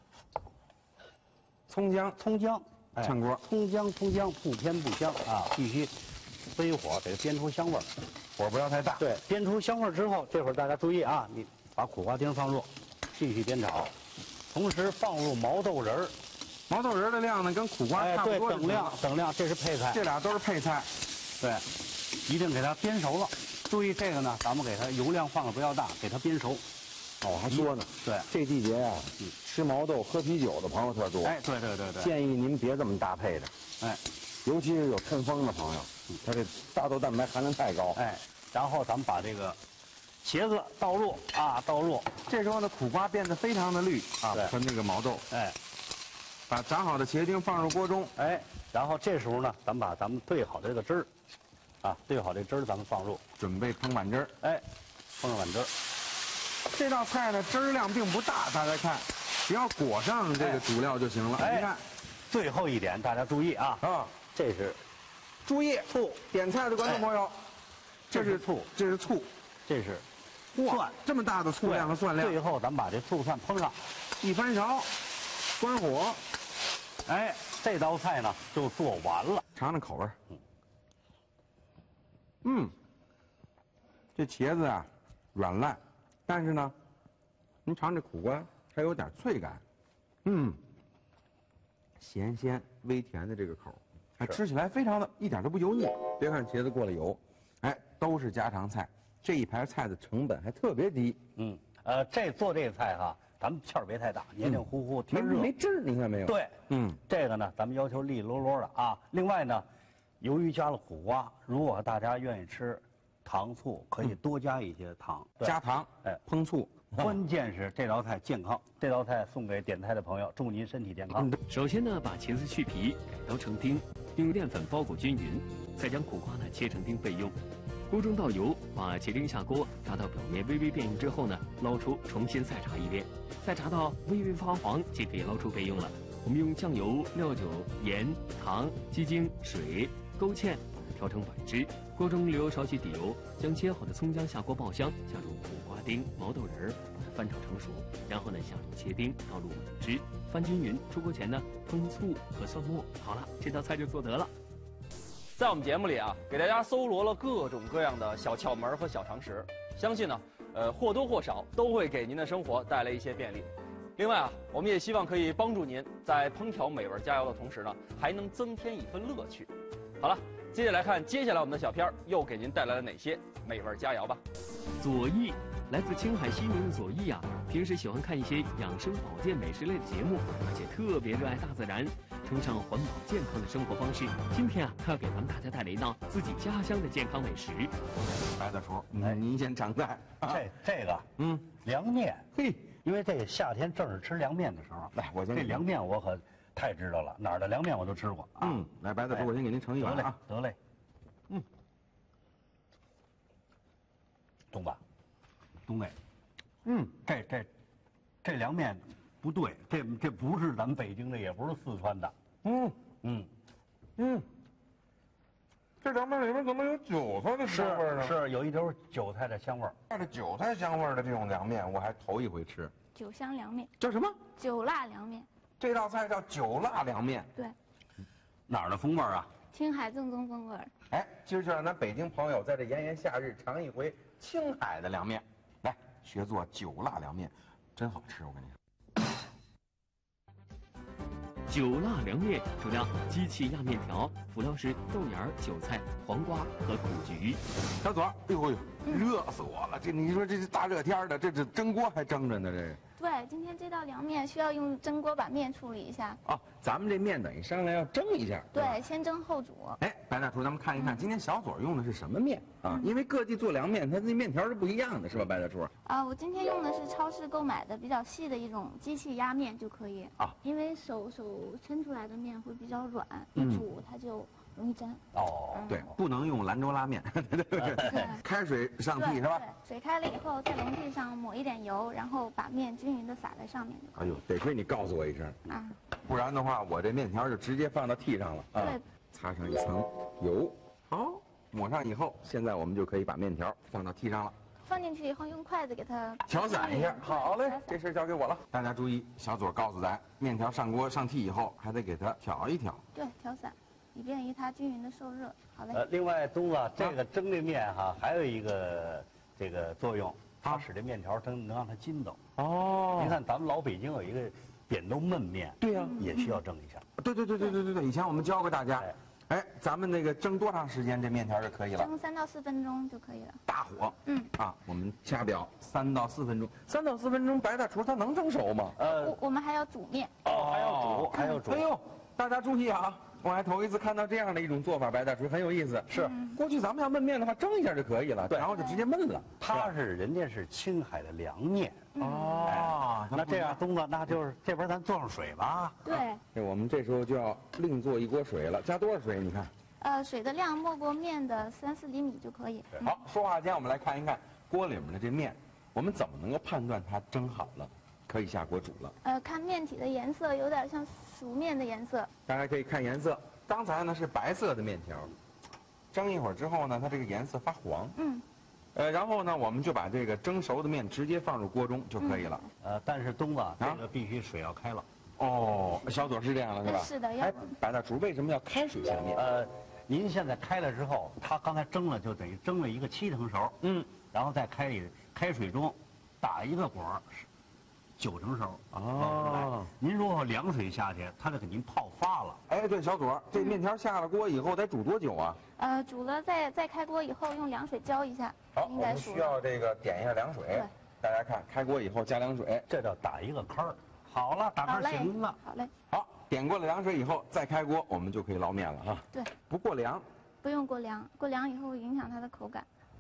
葱姜、 葱姜炝锅， 葱姜葱姜不偏不香啊，必须微火得煸出香味儿。 火不要太大。 对，煸出香味之后，这会儿大家注意啊，你把苦瓜丁放入，继续煸炒，同时放入毛豆仁儿。 毛豆仁儿的量呢，跟苦瓜差不多。 哎，对，等量，等量，这是配菜。 这俩都是配菜。 对，一定给它煸熟了。注意这个呢，咱们给它油量放的不要大，给它煸熟。 哦，我还说呢， 对， 这季节啊，吃毛豆、喝啤酒的朋友特多。 哎，对对对对。 建议您别这么搭配的。 哎。 尤其是有痛风的朋友，他这大豆蛋白含量太高。 哎，然后咱们把这个茄子倒入啊，倒入。 这时候呢，苦瓜变得非常的绿啊，和那个毛豆。 哎， 把炸好的茄丁放入锅中。 哎，然后这时候呢，咱们把咱们兑好的这个汁儿，啊，兑好这汁儿咱们放入， 准备烹碗汁儿。 哎，烹上碗汁儿。 这道菜呢，汁儿量并不大，大家看，只要裹上这个主料就行了。 哎、 你看， 最后一点大家注意啊啊。这是， 注意醋，点菜的观众朋友， 这是醋， 这是醋， 这是蒜，这么大的醋量和蒜量。 最后咱们把这醋蒜烹上， 一翻勺，关火， 哎，这道菜呢就做完了。 尝尝口味。嗯，这茄子啊软烂，但是呢，您尝这苦瓜还有点脆感。嗯。咸鲜微甜的这个口，哎，吃起来非常的一点都不油腻。别看茄子过了油，哎，都是家常菜。这一盘菜的成本还特别低。 嗯，呃，这做这个菜哈，咱们芡儿别太大，黏黏糊糊，天热没汁儿，你看没有？ 对， 嗯， 这个呢，咱们要求利利落落的啊。另外呢，由于加了苦瓜，如果大家愿意吃糖醋可以多加一些糖， 加糖， 哎， 烹醋。 关键是这道菜健康，这道菜送给点菜的朋友，祝您身体健康。 首先呢，把茄子去皮，改刀成丁，并用淀粉包裹均匀，再将苦瓜呢切成丁备用。锅中倒油，把茄丁下锅，炸到表面微微变硬之后呢，捞出，重新再炸一遍，再炸到微微发黄，即可以捞出备用了。我们用酱油、料酒、盐、糖、鸡精、水勾芡，调成碗汁。锅中留少许底油，将切好的葱姜下锅爆香，下入苦瓜丁、毛豆仁儿，把它翻炒成熟。然后呢，下入茄丁，倒入碗汁，翻均匀。出锅前呢，烹醋和蒜末。好了，这道菜就做得了。 在我们节目里啊，给大家搜罗了各种各样的小窍门和小常识，相信呢，呃，或多或少都会给您的生活带来一些便利。另外啊，我们也希望可以帮助您在烹调美味佳肴的同时呢，还能增添一分乐趣。好了，接下来看接下来我们的小片儿又给您带来了哪些美味佳肴吧。 左翼，来自青海西宁的左翼啊，平时喜欢看一些养生保健美食类的节目，而且特别热爱大自然，崇尚环保健康的生活方式。今天啊，他要给咱们大家带来一道自己家乡的健康美食。 白大厨，哎，您先尝菜。 这这个，嗯，凉面，嘿，因为这个夏天正是吃凉面的时候。 来，我先这凉面我可太知道了，哪儿的凉面我都吃过啊。 嗯，来，白大厨，我先给您盛一碗啊。 得嘞，嗯，东子，东磊，嗯，这这这凉面不对，这这不是咱们北京的，也不是四川的。 嗯嗯嗯，这凉面里面怎么有韭菜的香味呢？ 是有一点韭菜的香味儿。 带着韭菜香味的这种凉面，我还头一回吃。 酒香凉面叫什么？ 酒辣凉面。 这道菜叫酒辣凉面。 对， 哪儿的风味啊？ 青海正宗风味儿。 哎，今儿就让咱北京朋友在这炎炎夏日尝一回青海的凉面，来学做酒辣凉面，真好吃，我跟你说。 酒辣凉面主料机器压面条，辅料是豆芽、韭菜、黄瓜和苦菊。 小左，哎呦呦，热死我了！这你说这是大热天的，这这蒸锅还蒸着呢，这。 对，今天这道凉面需要用蒸锅把面处理一下。 哦，咱们这面等于上来要蒸一下。 对，先蒸后煮。 哎，白大厨，咱们看一看，今天小左用的是什么面啊？因为各地做凉面，它那面条是不一样的，是吧，白大厨？ 啊，我今天用的是超市购买的比较细的一种机器压面就可以。啊，因为手手抻出来的面会比较软，一煮它就容易粘。 哦，对，不能用兰州拉面，对不对？开水上屉是吧？ 对，水开了以后，在笼屉上抹一点油，然后把面均匀的撒在上面就可以。 哎呦，得亏你告诉我一声啊，不然的话，我这面条就直接放到屉上了啊。 对， 擦上一层油，好，抹上以后，现在我们就可以把面条放到屉上了。 放进去以后，用筷子给它调散一下。好嘞，这事交给我了。大家注意，小左告诉咱，面条上锅上屉以后，还得给它挑一挑。 对，调散，以便于它均匀的受热。好嘞。 呃，另外，东子，这个蒸这面哈，还有一个这个作用，它使这面条蒸能让它筋道。哦。您看，咱们老北京有一个扁豆焖面， 对呀， 也需要蒸一下。 对对对对对对对，以前我们教过大家。哎，咱们那个蒸多长时间这面条就可以了？ 蒸三到四分钟就可以了。 大火，嗯啊，我们掐表三到四分钟，三到四分钟，白大厨它能蒸熟吗？ 呃，我我们还要煮面。 哦，还要煮，还要煮。 哎呦，大家注意啊！我还头一次看到这样的一种做法，白大厨很有意思。 是， 过去咱们要焖面的话，蒸一下就可以了，然后就直接焖了。 它是人家是青海的凉面。 哦， 那这样，东子，那就是这边咱做上水吧。 对。 这我们这时候就要另做一锅水了，加多少水？你看。 呃，水的量没过面的三四厘米就可以。 好，说话间我们来看一看锅里面的这面，我们怎么能够判断它蒸好了，可以下锅煮了？ 呃，看面体的颜色，有点像熟面的颜色。 大家可以看颜色，刚才呢是白色的面条，蒸一会儿之后呢，它这个颜色发黄。嗯。呃，然后呢，我们就把这个蒸熟的面直接放入锅中就可以了。 呃，但是东子，这个必须水要开了。 哦，小左是这样的，是吧？ 是的。 哎，白大厨为什么要开水下面？ 呃。您现在开了之后，它刚才蒸了，就等于蒸了一个七成熟，嗯，然后在开里开水中打一个滚儿，九成熟哦。您如果凉水下去，它就给您泡发了。 哎，对，小左，这面条下了锅以后得煮多久啊？ 呃，煮了再再开锅以后用凉水浇一下， 好，我们需要这个点一下凉水。对，大家看，开锅以后加凉水， 这叫打一个坑儿。好了，打坑行了。 好嘞。 好。点过了凉水以后，再开锅，我们就可以捞面了哈。 对， 不过凉， 不用过凉，过凉以后会影响它的口感。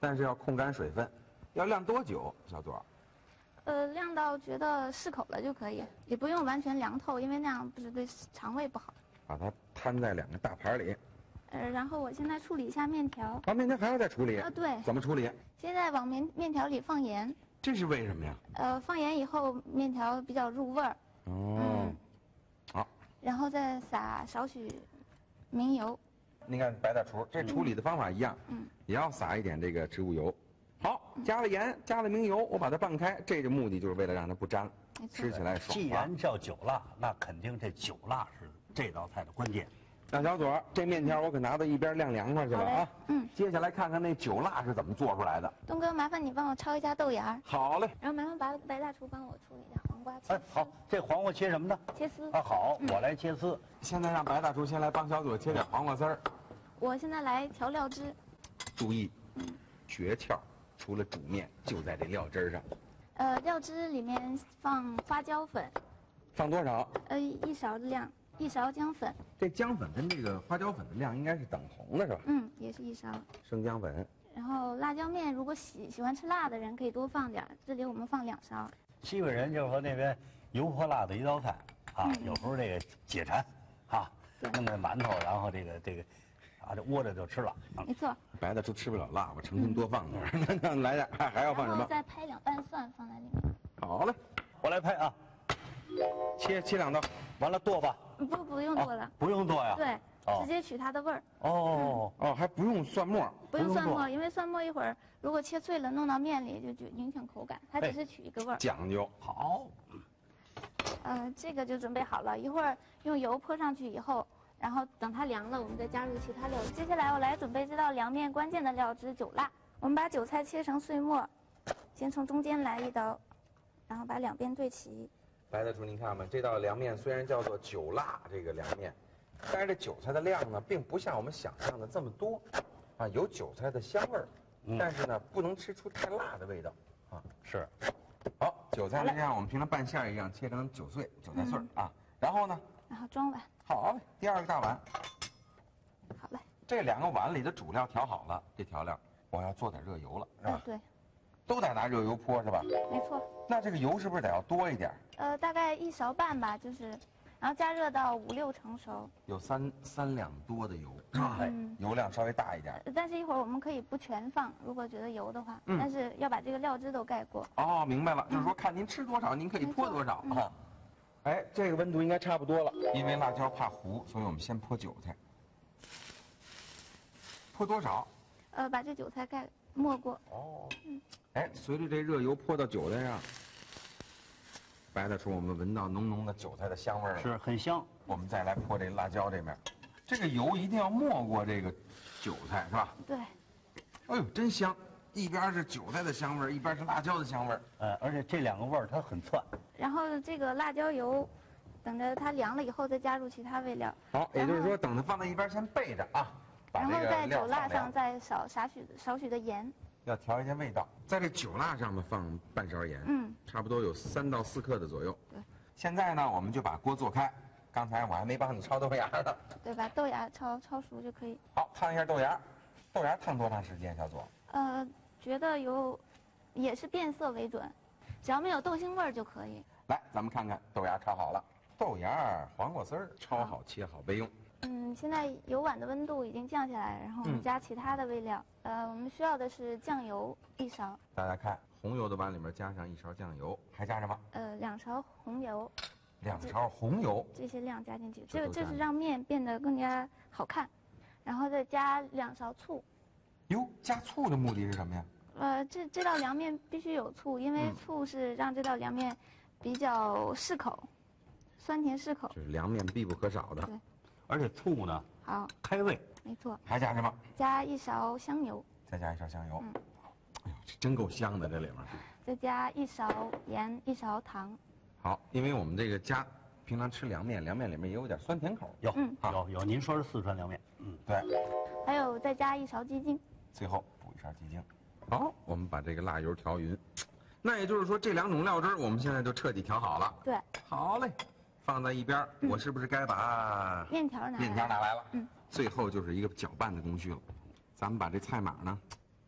但是要控干水分，要晾多久，小左？ 呃，晾到觉得适口了就可以，也不用完全凉透，因为那样不是对肠胃不好。 把它摊在两个大盘里。 呃，然后我现在处理一下面条。 啊，面条还要再处理？ 啊，对。 怎么处理？ 现在往面面条里放盐。 这是为什么呀？ 呃，放盐以后面条比较入味儿。 哦。 嗯。 好。 然后再撒少许明油。 你看白大厨，这处理的方法一样，嗯，也要撒一点这个植物油。好，加了盐，加了明油，我把它拌开，这个目的就是为了让它不粘，吃起来爽。 既然叫酒辣，那肯定这酒辣是这道菜的关键。 那小左，这面条我可拿到一边晾凉快去了啊。嗯。接下来看看那酒辣是怎么做出来的。 东哥，麻烦你帮我焯一下豆芽。 好嘞。 然后麻烦把白大厨帮我处理一下黄瓜切。 哎，好，这黄瓜切什么呢？ 切丝。 啊，好，我来切丝。 现在让白大厨先来帮小左切点黄瓜丝儿。 我现在来调料汁。 注意，诀窍除了煮面，就在这料汁上。 呃，料汁里面放花椒粉。 放多少？ 呃，一勺的量，一勺姜粉。 这姜粉跟这个花椒粉的量应该是等同的，是吧？ 嗯，也是一勺。生姜粉。 然后辣椒面，如果喜喜欢吃辣的人可以多放点，这里我们放两勺。 西北人就是说那边油泼辣的一道菜啊，嗯、有时候这个解馋，啊，弄个馒头，然后这个这个，啊，这窝着就吃了。 没错。 白的都吃不了辣，我诚心多放点儿。那、嗯、来点，还还要放什么？ 再拍两瓣蒜放在里面。 好嘞， 我来拍啊。 切切两刀， 完了剁吧。 不不用剁了、 哦。不用剁呀。 对。哦、直接取它的味儿。 哦、嗯、哦，还不用蒜末。 不用蒜末，因为蒜末一会儿如果切脆了弄到面里就就影响口感，它只是取一个味儿。 讲究好。 呃，这个就准备好了，一会儿用油泼上去以后，然后等它凉了，我们再加入其他料。接下来我来准备这道凉面关键的料汁酒辣。我们把韭菜切成碎末，先从中间来一刀，然后把两边对齐。 白大厨，您看吧，这道凉面虽然叫做酒辣这个凉面，但是这韭菜的量呢，并不像我们想象的这么多，啊，有韭菜的香味儿，嗯、但是呢，不能吃出太辣的味道，啊， 是。 好，韭菜呢像我们平常拌馅儿一样切成韭碎、韭菜碎儿、嗯、啊，然后呢？ 然后装碗。 好嘞，第二个大碗。 好嘞。 这两个碗里的主料调好了，这调料我要做点热油了，是吧？ 哎、对。 都得拿热油泼是吧？ 没错。 那这个油是不是得要多一点？ 呃，大概一勺半吧，就是，然后加热到五六成熟。 有三三两多的油是吧？嗯。油量稍微大一点。 但是一会儿我们可以不全放，如果觉得油的话，嗯、但是要把这个料汁都盖过。 哦，明白了，就是说看您吃多少，您可以泼多少啊。哎，这个温度应该差不多了，因为辣椒怕糊，所以我们先泼韭菜。泼多少？ 呃，把这韭菜盖没过。 哦。嗯。哎，随着这热油泼到韭菜上，白大厨，我们闻到浓浓的韭菜的香味了， 是很香。 我们再来泼这辣椒这面，这个油一定要没过这个韭菜，是吧？ 对。 哎呦，真香！一边是韭菜的香味，一边是辣椒的香味。 呃，而且这两个味儿它很窜。 然后这个辣椒油，等着它凉了以后再加入其他味料。 好，也就是说，等它放在一边先备着啊。 然后在酒辣上再少少许少许的盐。 要调一些味道，在这酒辣上面放半勺盐，嗯，差不多有三到四克的左右。对，现在呢，我们就把锅做开。刚才我还没帮你焯豆芽呢。 对，把豆芽焯焯熟就可以。 好，烫一下豆芽，豆芽烫多长时间，小左？ 呃，觉得有，也是变色为准，只要没有豆腥味儿就可以。 来，咱们看看豆芽焯好了，豆芽、黄瓜丝儿焯好、切好备用。 嗯，现在油碗的温度已经降下来，然后我们加其他的味料。嗯、呃，我们需要的是酱油一勺。 大家看，红油的碗里面加上一勺酱油，还加什么？ 呃，两勺红油。 两勺红油。 这些量加进去，这这是让面变得更加好看。然后再加两勺醋。 哟，加醋的目的是什么呀？ 呃，这这道凉面必须有醋，因为醋是让这道凉面比较适口，酸甜适口。 这是凉面必不可少的。 对。 而且醋呢， 好开胃， 没错。 还加什么？ 加一勺香油。 再加一勺香油。嗯。哎呦，这真够香的，这里面。 再加一勺盐，一勺糖。 好，因为我们这个家平常吃凉面，凉面里面也有点酸甜口。 有，嗯，有有。您说是四川凉面， 嗯，对。 还有再加一勺鸡精。 最后补一勺鸡精。好，我们把这个辣油调匀。那也就是说，这两种料汁我们现在就彻底调好了。 对。 好嘞。放在一边，嗯、我是不是该把面条拿面条拿来了？ 嗯， 最后就是一个搅拌的工序了。咱们把这菜码呢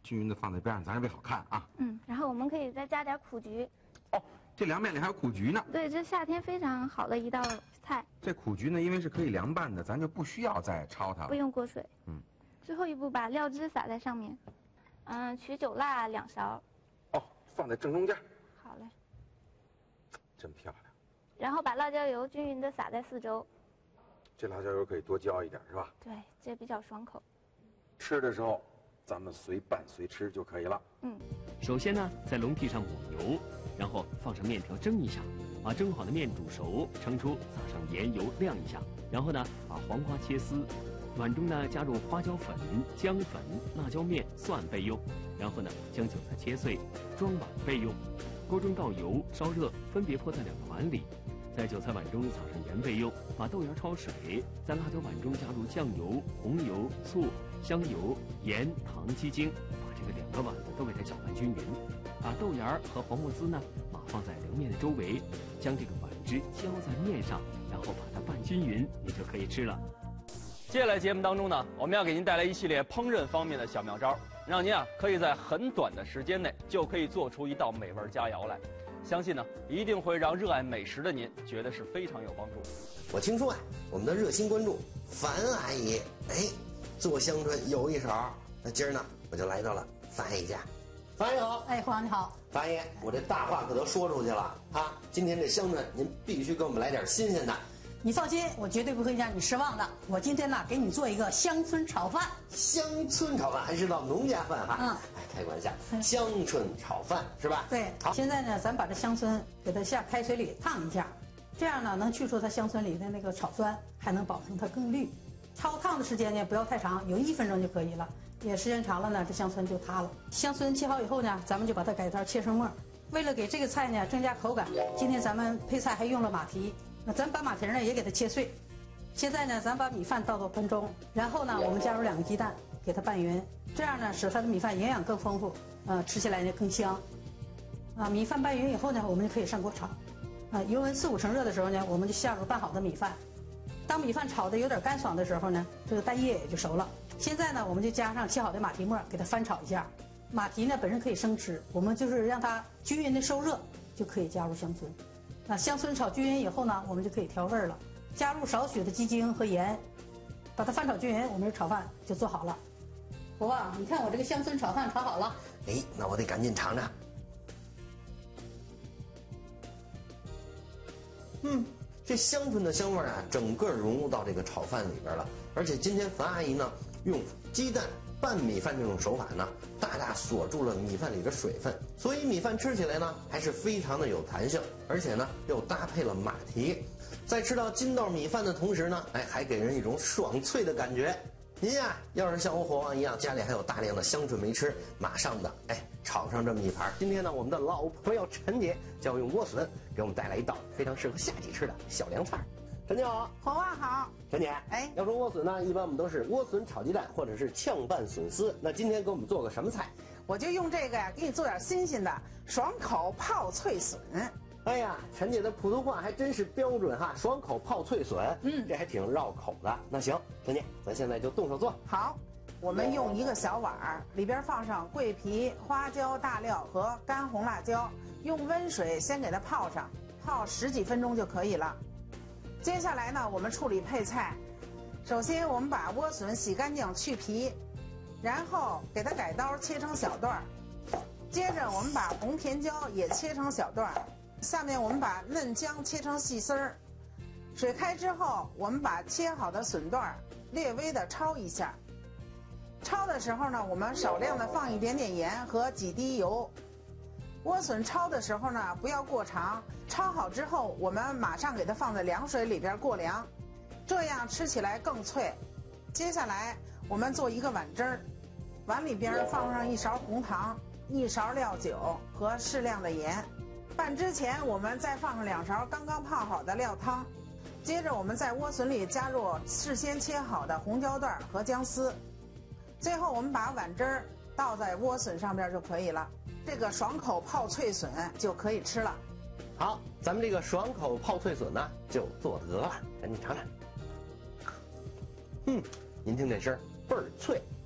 均匀的放在边上，咱也为好看啊。 嗯，然后我们可以再加点苦菊。 哦，这凉面里还有苦菊呢。 对，这夏天非常好的一道菜。 这苦菊呢，因为是可以凉拌的，咱就不需要再焯它了。 不用过水。 嗯。 最后一步，把料汁撒在上面。嗯，取酒蜡两勺。 哦，放在正中间。 好嘞。 真漂亮。 然后把辣椒油均匀的撒在四周。 这辣椒油可以多浇一点，是吧？ 对，这比较爽口。 吃的时候，咱们随拌随吃就可以了。 嗯。 首先呢，在笼屉上抹油，然后放上面条蒸一下，把蒸好的面煮熟，盛出，撒上盐油晾一下，然后呢，把黄瓜切丝，碗中呢加入花椒粉、姜粉、辣椒面、蒜备用，然后呢将韭菜切碎，装碗备用。锅中倒油，烧热，分别泼在两个碗里。在韭菜碗中撒上盐备用，把豆芽焯水，在辣椒碗中加入酱油、红油、醋、香油、盐、糖、鸡精，把这个两个碗呢都给它搅拌均匀。把豆芽和黄瓜丝呢码放在凉面的周围，将这个碗汁浇在面上，然后把它拌均匀，你就可以吃了。 接下来节目当中呢，我们要给您带来一系列烹饪方面的小妙招，让您啊可以在很短的时间内就可以做出一道美味佳肴来。相信呢，一定会让热爱美食的您觉得是非常有帮助。 我听说啊，我们的热心关注樊阿姨，哎，做香椿有一手。那今儿呢，我就来到了樊阿姨家。樊阿姨好， 哎，黄你好。 樊阿姨，我这大话可都说出去了啊！今天这香椿您必须给我们来点新鲜的。 你放心，我绝对不会让你失望的。我今天呢，给你做一个乡村炒饭。 乡村炒饭还是道农家饭哈？嗯，哎，开个玩笑，乡村炒饭是吧？ 对。 好， 现在呢，咱把这香椿给它下开水里烫一下，这样呢能去除它香椿里的那个草酸，还能保证它更绿。焯烫的时间呢不要太长，有一分钟就可以了。也时间长了呢，这香椿就塌了。香椿切好以后呢，咱们就把它改刀切成末。为了给这个菜呢增加口感，今天咱们配菜还用了马蹄。那咱把马蹄呢也给它切碎。现在呢，咱把米饭倒到盆中，然后呢，我们加入两个鸡蛋，给它拌匀，这样呢，使它的米饭营养更丰富，呃，吃起来呢更香。啊，米饭拌匀以后呢，我们就可以上锅炒。啊，油温四五成热的时候呢，我们就下入拌好的米饭。当米饭炒的有点干爽的时候呢，这个蛋液也就熟了。现在呢，我们就加上切好的马蹄末，给它翻炒一下。马蹄呢本身可以生吃，我们就是让它均匀的受热，就可以加入香椿。那香椿炒均匀以后呢，我们就可以调味了，加入少许的鸡精和盐，把它翻炒均匀，我们这炒饭就做好了。伯伯，你看我这个香椿炒饭炒好了。 哎，那我得赶紧尝尝。嗯，这香椿的香味啊，整个融入到这个炒饭里边了。而且今天樊阿姨呢，用鸡蛋拌米饭这种手法呢，大大锁住了米饭里的水分，所以米饭吃起来呢还是非常的有弹性，而且呢又搭配了马蹄，在吃到筋道米饭的同时呢，哎，还给人一种爽脆的感觉。您呀，要是像我火王一样，家里还有大量的香椿没吃，马上的哎炒上这么一盘。今天呢，我们的老朋友陈姐将用莴笋给我们带来一道非常适合夏季吃的小凉菜。陈姐好， 火旺好， 陈姐，哎，要说莴笋呢，一般我们都是莴笋炒鸡蛋或者是炝拌笋丝。那今天给我们做个什么菜？ 我就用这个呀，给你做点新鲜的，爽口泡脆笋。 哎呀，陈姐的普通话还真是标准哈，爽口泡脆笋，嗯，这还挺绕口的。那行，陈姐，咱现在就动手做。 好，我们用一个小碗儿，里边放上桂皮、花椒、大料和干红辣椒，用温水先给它泡上，泡十几分钟就可以了。接下来呢，我们处理配菜。首先，我们把莴笋洗干净去皮，然后给它改刀切成小段儿。接着，我们把红甜椒也切成小段儿。下面我们把嫩姜切成细丝儿。水开之后，我们把切好的笋段儿略微的焯一下。焯的时候呢，我们少量的放一点点盐和几滴油。莴笋焯的时候呢，不要过长。焯好之后，我们马上给它放在凉水里边过凉，这样吃起来更脆。接下来我们做一个碗汁儿，碗里边放上一勺红糖、一勺料酒和适量的盐。拌之前，我们再放上两勺刚刚泡好的料汤。接着，我们在莴笋里加入事先切好的红椒段和姜丝。最后，我们把碗汁儿倒在莴笋上边就可以了。这个爽口泡脆笋就可以吃了。 好，咱们这个爽口泡脆笋呢就做得了，赶紧尝尝。嗯，您听这声倍儿脆，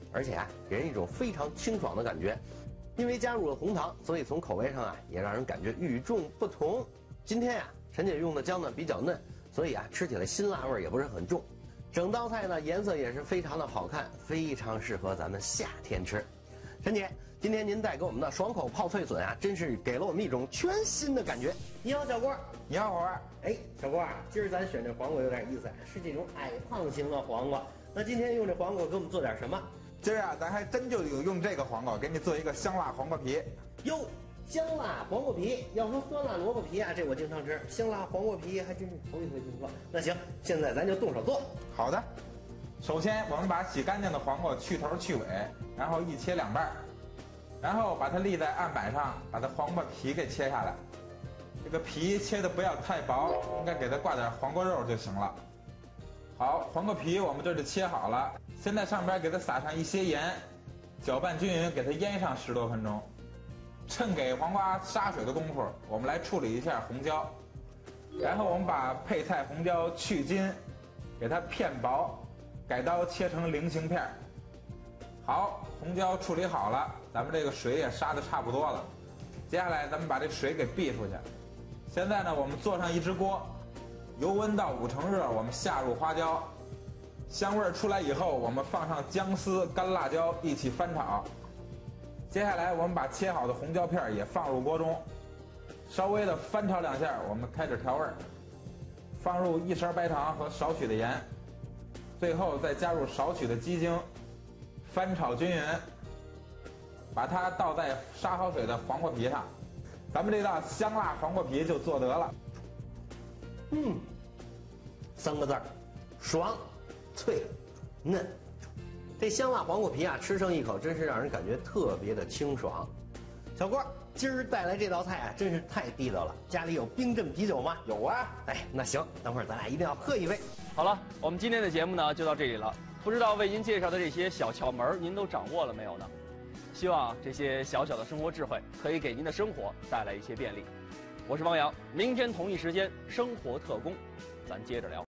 而且啊，给人一种非常清爽的感觉。因为加入了红糖，所以从口味上啊，也让人感觉与众不同。今天呀、啊，陈姐用的姜呢比较嫩，所以啊，吃起来辛辣味也不是很重。整道菜呢颜色也是非常的好看，非常适合咱们夏天吃。陈姐，今天您带给我们的爽口泡脆笋啊，真是给了我们一种全新的感觉。你好，小郭。 你好，火儿。 哎，小郭啊，今儿咱选这黄瓜有点意思啊，是这种矮胖型的黄瓜。那今天用这黄瓜给我们做点什么？ 今儿啊，咱还真就有用这个黄瓜给你做一个香辣黄瓜皮。 哟，香辣黄瓜皮。要说酸辣萝卜皮啊，这我经常吃。香辣黄瓜皮还真是头一回听说。那行，现在咱就动手做。 好的。首先，我们把洗干净的黄瓜去头去尾，然后一切两半，然后把它立在案板上，把它黄瓜皮给切下来。这个皮切的不要太薄，应该给它挂点黄瓜肉就行了。好，黄瓜皮我们这就切好了。先在上边给它撒上一些盐，搅拌均匀，给它腌上十多分钟。趁给黄瓜杀水的功夫，我们来处理一下红椒。然后我们把配菜红椒去筋，给它片薄，改刀切成菱形片。好，红椒处理好了，咱们这个水也杀得差不多了。接下来咱们把这水给避出去。现在呢，我们做上一只锅，油温到五成热，我们下入花椒。香味出来以后，我们放上姜丝、干辣椒一起翻炒。接下来我们把切好的红椒片也放入锅中，稍微的翻炒两下，我们开始调味，放入一勺白糖和少许的盐，最后再加入少许的鸡精，翻炒均匀，把它倒在杀好水的黄瓜皮上，咱们这道香辣黄瓜皮就做得了。 嗯，三个字儿，爽。脆嫩，这香辣黄瓜皮啊，吃上一口真是让人感觉特别的清爽。小郭，今儿带来这道菜啊，真是太地道了。家里有冰镇啤酒吗？ 有啊。 哎，那行，等会儿咱俩一定要喝一杯。 好了，我们今天的节目呢就到这里了。不知道为您介绍的这些小窍门，您都掌握了没有呢？希望这些小小的生活智慧可以给您的生活带来一些便利。我是汪洋，明天同一时间生活特工，咱接着聊。